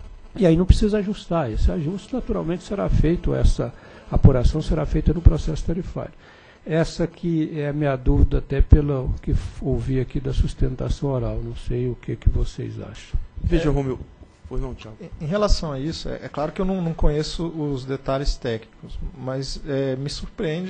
e aí não precisa ajustar. Esse ajuste naturalmente será feito, essa apuração será feita no processo tarifário. Essa que é a minha dúvida, até pelo que ouvi aqui da sustentação oral. Não sei o que vocês acham. Veja, Romeu. Pois não, Thiago. Em relação a isso, é claro que eu não conheço os detalhes técnicos, mas me surpreende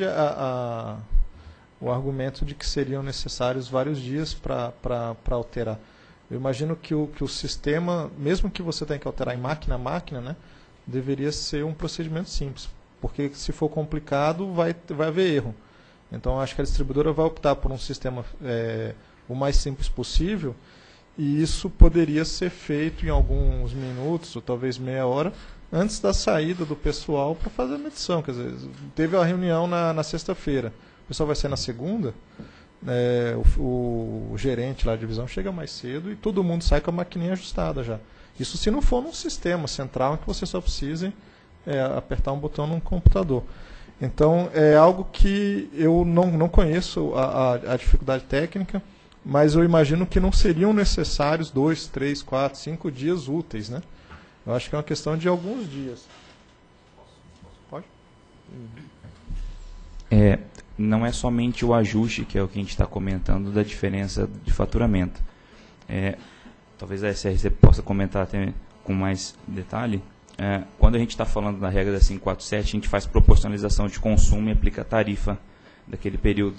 o argumento de que seriam necessários vários dias para alterar. Eu imagino que o sistema, mesmo que você tenha que alterar em máquina a máquina, né, deveria ser um procedimento simples, porque se for complicado vai haver erro. Então, acho que a distribuidora vai optar por um sistema o mais simples possível, e isso poderia ser feito em alguns minutos, ou talvez meia hora, antes da saída do pessoal para fazer a medição. Quer dizer, teve a reunião na sexta-feira, o pessoal vai sair na segunda, o gerente lá da divisão chega mais cedo e todo mundo sai com a maquininha ajustada já. Isso se não for num sistema central em que você só precise apertar um botão num computador. Então, é algo que eu não conheço a dificuldade técnica, mas eu imagino que não seriam necessários 2, 3, 4, 5 dias úteis, né? Eu acho que é uma questão de alguns dias. Pode? Não é somente o ajuste, que é o que a gente está comentando, da diferença de faturamento. Talvez a SRC possa comentar até com mais detalhe, quando a gente está falando da regra da 547, a gente faz proporcionalização de consumo e aplica a tarifa daquele período.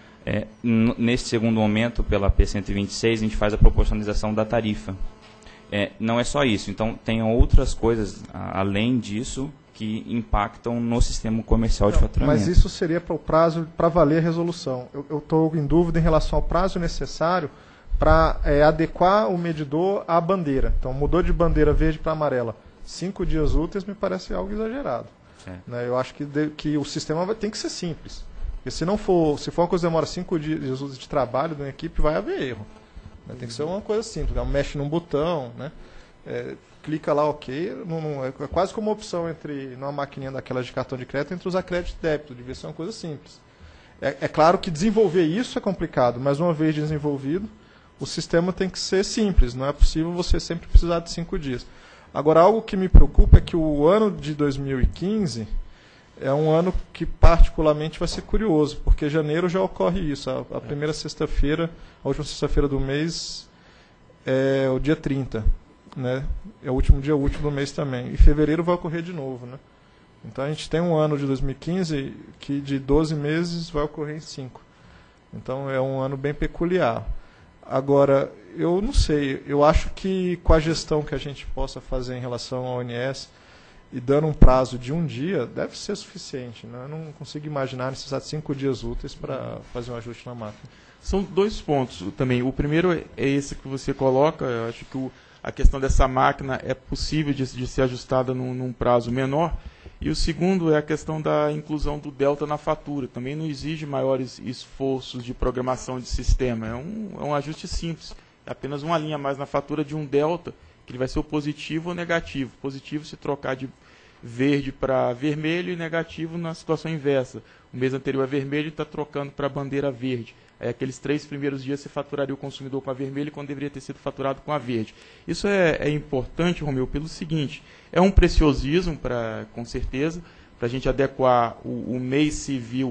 Nesse segundo momento, pela P126, a gente faz a proporcionalização da tarifa. Não é só isso, então tem outras coisas além disso que impactam no sistema comercial de faturamento. Mas isso seria para o prazo, para valer a resolução. Eu estou em dúvida em relação ao prazo necessário para adequar o medidor à bandeira. Então, mudou de bandeira verde para amarela. 5 dias úteis me parece algo exagerado. Né? Eu acho que o sistema tem que ser simples. Porque se for uma coisa que demora 5 dias úteis de trabalho de uma equipe, vai haver erro. Né? Tem que ser uma coisa simples. Mexe num botão, né? Clica lá, ok. É quase como uma opção entre, numa maquininha daquelas de cartão de crédito, entre usar crédito e débito. Devia ser uma coisa simples. É claro que desenvolver isso é complicado, mas uma vez desenvolvido, o sistema tem que ser simples. Não é possível você sempre precisar de 5 dias. Agora, algo que me preocupa é que o ano de 2015 é um ano que particularmente vai ser curioso, porque janeiro já ocorre isso. A primeira sexta-feira, a última sexta-feira do mês é o dia 30. Né? É o último dia útil do mês também. E fevereiro vai ocorrer de novo. Né? Então a gente tem um ano de 2015 que de 12 meses vai ocorrer em 5. Então é um ano bem peculiar. Agora, eu não sei, eu acho que com a gestão que a gente possa fazer em relação ao ONS e dando um prazo de 1 dia, deve ser suficiente. Né? Eu não consigo imaginar necessidade de 5 dias úteis para fazer um ajuste na máquina. São 2 pontos também. O primeiro é esse que você coloca. Eu acho que a questão dessa máquina é possível de ser ajustada num prazo menor. E o segundo é a questão da inclusão do delta na fatura. Também não exige maiores esforços de programação de sistema. É um ajuste simples. É apenas uma linha a mais na fatura de um delta, que ele vai ser o positivo ou negativo. Positivo se trocar de verde para vermelho e negativo na situação inversa. O mês anterior é vermelho e está trocando para a bandeira verde. Aí aqueles 3 primeiros dias você faturaria o consumidor com a vermelha quando deveria ter sido faturado com a verde. Isso é importante, Romeu, pelo seguinte: é um preciosismo, com certeza, para a gente adequar o mês civil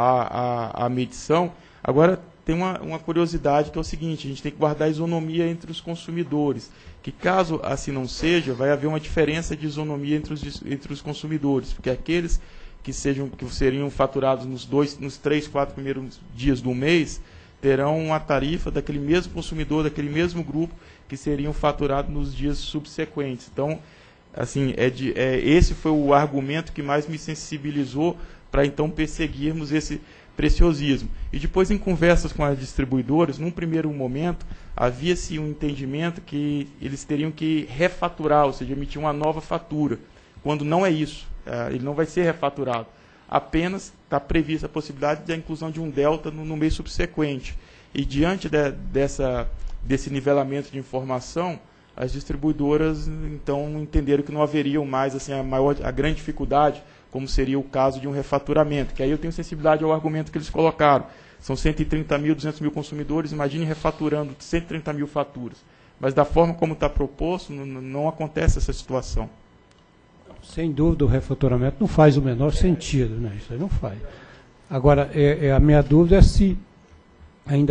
à medição. Agora, tem uma curiosidade que é o seguinte: a gente tem que guardar a isonomia entre os consumidores, que caso assim não seja, vai haver uma diferença de isonomia entre os consumidores, porque aqueles que seriam faturados nos 3, 4 primeiros dias do mês, terão uma tarifa daquele mesmo consumidor, daquele mesmo grupo, que seriam faturados nos dias subsequentes. Então, assim, esse foi o argumento que mais me sensibilizou para então perseguirmos esse preciosismo. E depois, em conversas com as distribuidoras, num primeiro momento, havia-se um entendimento que eles teriam que refaturar, ou seja, emitir uma nova fatura, quando não é isso. Ele não vai ser refaturado. Apenas está prevista a possibilidade da inclusão de um delta no mês subsequente. E diante desse nivelamento de informação, as distribuidoras então entenderam que não haveria mais assim, a grande dificuldade, como seria o caso de um refaturamento. Que aí eu tenho sensibilidade ao argumento que eles colocaram. São 130 mil, 200 mil consumidores, imagine refaturando 130 mil faturas. Mas da forma como está proposto, não acontece essa situação. Sem dúvida, o refaturamento não faz o menor sentido, né? Isso aí não faz. Agora, a minha dúvida é se, ainda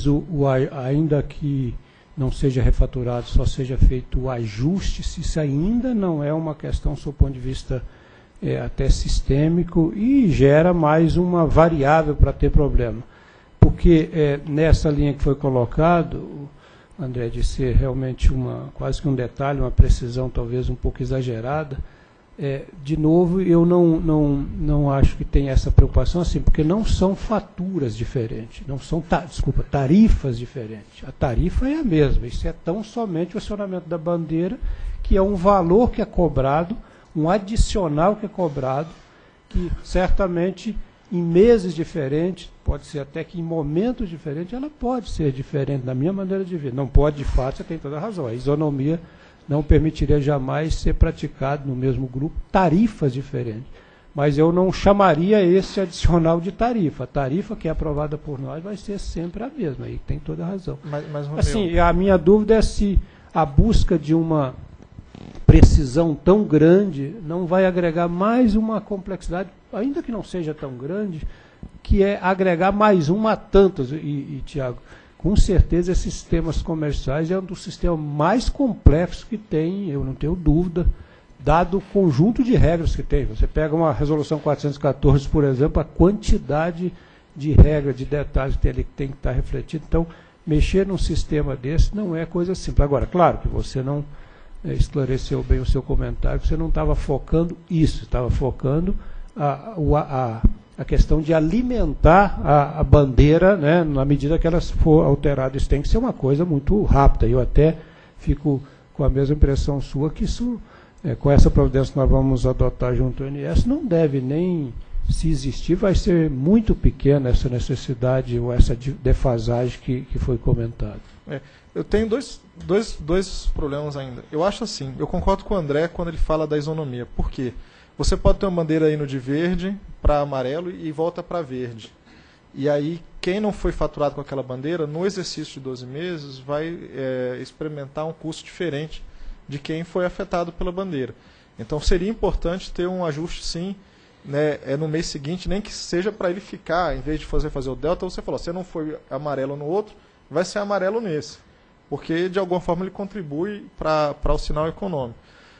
que não seja refaturado, só seja feito o ajuste, se isso ainda não é uma questão, do ponto de vista até sistêmico, e gera mais uma variável para ter problema. Porque nessa linha que foi colocado, André, de ser realmente quase que um detalhe, uma precisão talvez um pouco exagerada, de novo, eu não acho que tem essa preocupação assim, porque não são faturas diferentes, não são tarifas diferentes. A tarifa é a mesma, isso é tão somente o acionamento da bandeira, que é um valor que é cobrado, um adicional que é cobrado, que certamente em meses diferentes, pode ser até que em momentos diferentes, ela pode ser diferente da minha maneira de ver. Não pode, de fato, você tem toda a razão. A isonomia não permitiria jamais ser praticado no mesmo grupo tarifas diferentes. Mas eu não chamaria esse adicional de tarifa. A tarifa que é aprovada por nós vai ser sempre a mesma. Aí tem toda a razão. Mas assim, a minha dúvida é se a busca de uma precisão tão grande não vai agregar mais uma complexidade, ainda que não seja tão grande, que é agregar mais uma a tantas. E Tiago, com certeza esses sistemas comerciais é um dos sistemas mais complexos que tem, eu não tenho dúvida, dado o conjunto de regras que tem. Você pega uma resolução 414, por exemplo, a quantidade de regras, de detalhes que tem ali que tem que estar refletido. Então, mexer num sistema desse não é coisa simples. Agora, claro que você não esclareceu bem o seu comentário, que você não estava focando isso, estava focando a questão de alimentar a bandeira, né, na medida que elas for alteradas. Isso tem que ser uma coisa muito rápida. Eu até fico com a mesma impressão sua que isso, com essa providência que nós vamos adotar junto ao ONS, não deve nem, se existir, vai ser muito pequena essa necessidade ou essa defasagem que foi comentada. Eu tenho dois problemas ainda. Eu acho assim, eu concordo com o André quando ele fala da isonomia. Por quê? Você pode ter uma bandeira indo de verde para amarelo e volta para verde. E aí, quem não foi faturado com aquela bandeira, no exercício de 12 meses, vai experimentar um custo diferente de quem foi afetado pela bandeira. Então, seria importante ter um ajuste, sim, né, no mês seguinte, nem que seja para ele ficar, em vez de fazer o delta, você falou, se não foi amarelo no outro, vai ser amarelo nesse. Porque, de alguma forma, ele contribui para o sinal econômico.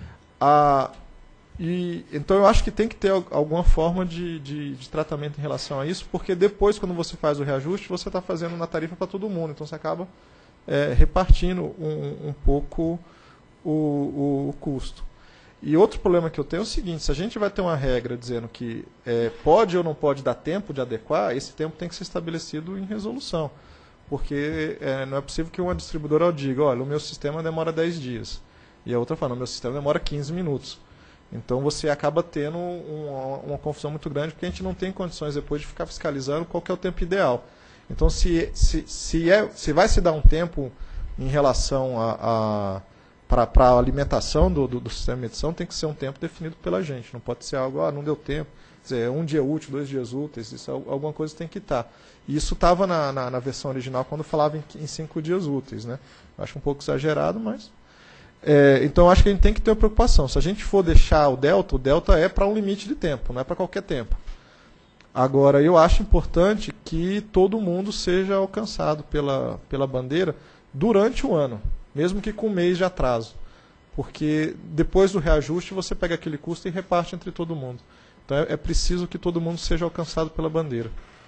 Então, eu acho que tem que ter alguma forma de tratamento em relação a isso, porque depois, quando você faz o reajuste, você está fazendo na tarifa para todo mundo. Então, você acaba repartindo um pouco o custo. E outro problema que eu tenho é o seguinte, se a gente vai ter uma regra dizendo que pode ou não pode dar tempo de adequar, esse tempo tem que ser estabelecido em resolução. Porque não é possível que uma distribuidora diga, olha, o meu sistema demora 10 dias. E a outra fala, o meu sistema demora 15 minutos. Então você acaba tendo uma confusão muito grande, porque a gente não tem condições depois de ficar fiscalizando qual que é o tempo ideal. Então se vai se dar um tempo em relação para a alimentação do sistema de medição, tem que ser um tempo definido pela gente. Não pode ser algo, não deu tempo. Quer dizer, um dia útil, 2 dias úteis, isso, alguma coisa tem que estar. E isso estava na versão original quando falava em 5 dias úteis, né? Acho um pouco exagerado, mas... então, acho que a gente tem que ter uma preocupação. Se a gente for deixar o delta é para um limite de tempo, não é para qualquer tempo. Agora, eu acho importante que todo mundo seja alcançado pela bandeira durante o ano, mesmo que com um mês de atraso. Porque depois do reajuste, você pega aquele custo e reparte entre todo mundo. Então, é preciso que todo mundo seja alcançado pela bandeira.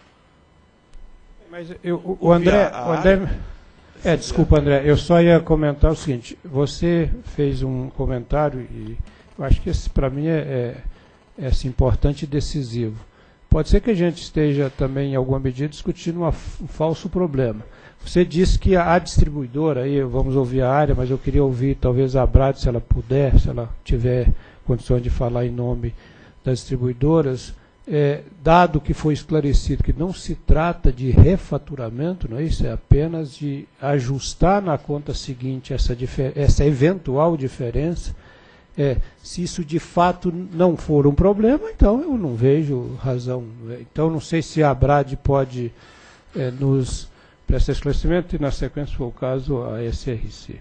Mas o André... desculpa, André, eu só ia comentar o seguinte, você fez um comentário e eu acho que esse para mim é importante e decisivo. Pode ser que a gente esteja também, em alguma medida, discutindo um falso problema. Você disse que a distribuidora, aí vamos ouvir a área, mas eu queria ouvir talvez a Abrad, se ela puder, se ela tiver condições de falar em nome das distribuidoras, dado que foi esclarecido que não se trata de refaturamento, não é isso? É apenas de ajustar na conta seguinte essa eventual diferença. Se isso de fato não for um problema, então eu não vejo razão. Então não sei se a Abrad pode nos prestar esclarecimento e na sequência, se for o caso, a SRC.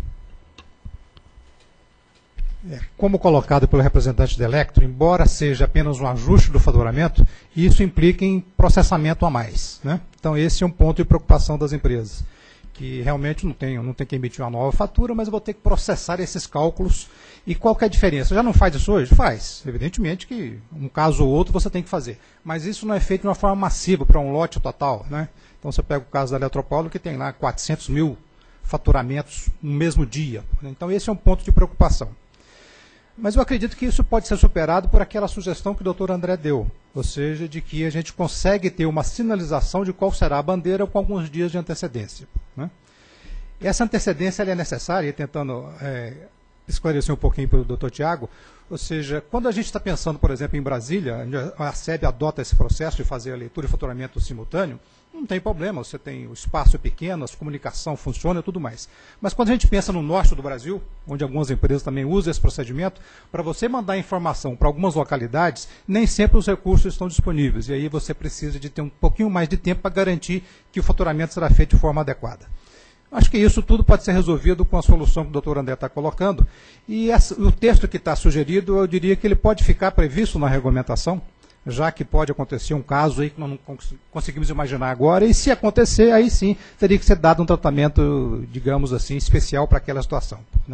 Como colocado pelo representante da Electro, embora seja apenas um ajuste do faturamento, isso implica em processamento a mais, né? Então esse é um ponto de preocupação das empresas, que realmente não tem que emitir uma nova fatura, mas eu vou ter que processar esses cálculos. E qual que é a diferença? Já não faz isso hoje? Faz. Evidentemente que um caso ou outro você tem que fazer. Mas isso não é feito de uma forma massiva para um lote total, né? Então você pega o caso da Eletropaulo, que tem lá 400 mil faturamentos no mesmo dia. Então esse é um ponto de preocupação. Mas eu acredito que isso pode ser superado por aquela sugestão que o doutor André deu, ou seja, de que a gente consegue ter uma sinalização de qual será a bandeira com alguns dias de antecedência, né? Essa antecedência ela é necessária, tentando esclarecer um pouquinho para o doutor Tiago, ou seja, quando a gente está pensando, por exemplo, em Brasília, a SEB adota esse processo de fazer a leitura e faturamento simultâneo, não tem problema, você tem o espaço pequeno, a comunicação funciona e tudo mais. Mas quando a gente pensa no norte do Brasil, onde algumas empresas também usam esse procedimento, para você mandar informação para algumas localidades, nem sempre os recursos estão disponíveis. E aí você precisa de ter um pouquinho mais de tempo para garantir que o faturamento será feito de forma adequada. Acho que isso tudo pode ser resolvido com a solução que o doutor André está colocando. E o texto que está sugerido, eu diria que ele pode ficar previsto na regulamentação, já que pode acontecer um caso aí que nós não conseguimos imaginar agora, e se acontecer, aí sim, teria que ser dado um tratamento, digamos assim, especial para aquela situação, né?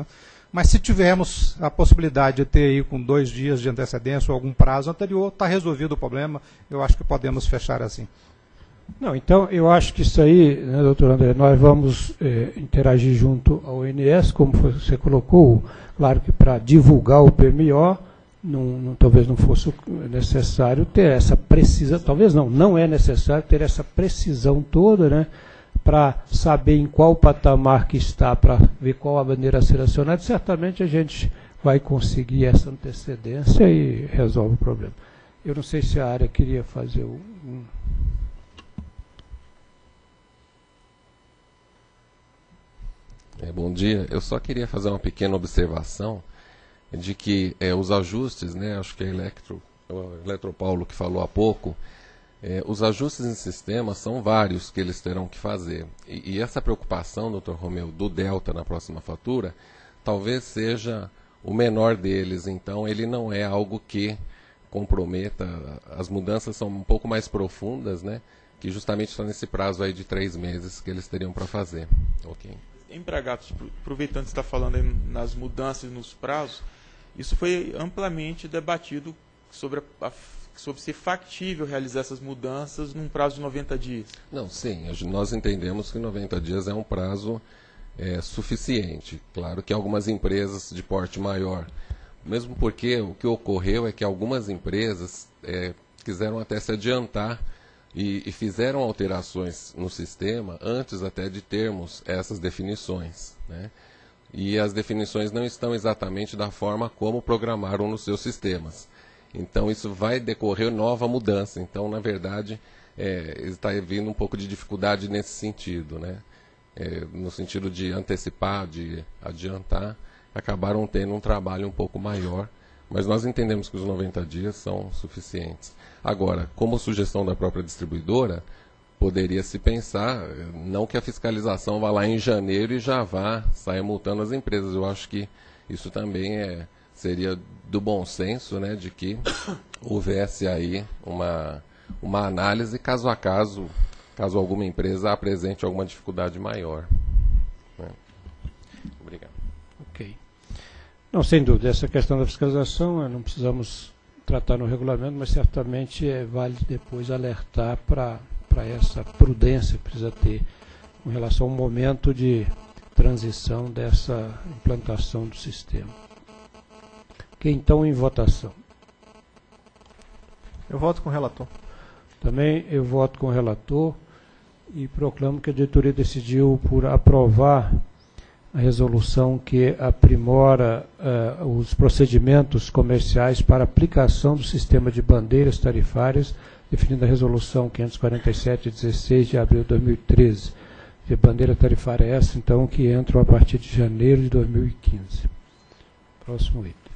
Mas se tivermos a possibilidade de ter aí com 2 dias de antecedência ou algum prazo anterior, está resolvido o problema, eu acho que podemos fechar assim. Não, então eu acho que isso aí, né, doutor André, nós vamos interagir junto ao ONS, como você colocou, claro que para divulgar o PMO, talvez não fosse necessário ter essa precisão, talvez não é necessário ter essa precisão toda, né, para saber em qual patamar que está, para ver qual a bandeira a ser acionada. Certamente a gente vai conseguir essa antecedência e resolve o problema. Eu não sei se a área queria fazer Bom dia, eu só queria fazer uma pequena observação de que os ajustes, né, acho que o Eletropaulo que falou há pouco, os ajustes em sistema são vários que eles terão que fazer. E essa preocupação, doutor Romeu, do delta na próxima fatura, talvez seja o menor deles. Então, ele não é algo que comprometa. As mudanças são um pouco mais profundas, né, que justamente estão nesse prazo aí de 3 meses que eles teriam para fazer. Ok. Empregados, aproveitando que você está falando aí nas mudanças e nos prazos, isso foi amplamente debatido sobre ser factível realizar essas mudanças num prazo de 90 dias. Não, sim, nós entendemos que 90 dias é um prazo suficiente. Claro que algumas empresas de porte maior, mesmo porque o que ocorreu é que algumas empresas quiseram até se adiantar e fizeram alterações no sistema antes até de termos essas definições, né? E as definições não estão exatamente da forma como programaram nos seus sistemas. Então isso vai decorrer nova mudança. Então, na verdade, está vindo um pouco de dificuldade nesse sentido, né? No sentido de antecipar, de adiantar, acabaram tendo um trabalho um pouco maior. Mas nós entendemos que os 90 dias são suficientes. Agora, como sugestão da própria distribuidora, poderia se pensar, não que a fiscalização vá lá em janeiro e já vá sair multando as empresas. Eu acho que isso também seria do bom senso, né, de que houvesse aí uma análise caso a caso alguma empresa apresente alguma dificuldade maior. Obrigado. Ok. Não, sem dúvida, essa questão da fiscalização não precisamos tratar no regulamento, mas certamente vale depois alertar para essa prudência que precisa ter com relação ao momento de transição dessa implantação do sistema. Ok, então em votação. Eu voto com o relator. Também eu voto com o relator e proclamo que a diretoria decidiu por aprovar a resolução que aprimora os procedimentos comerciais para aplicação do sistema de bandeiras tarifárias, definida a resolução 547, 16 de abril de 2013. E a bandeira tarifária é essa, então, que entra a partir de janeiro de 2015. Próximo item.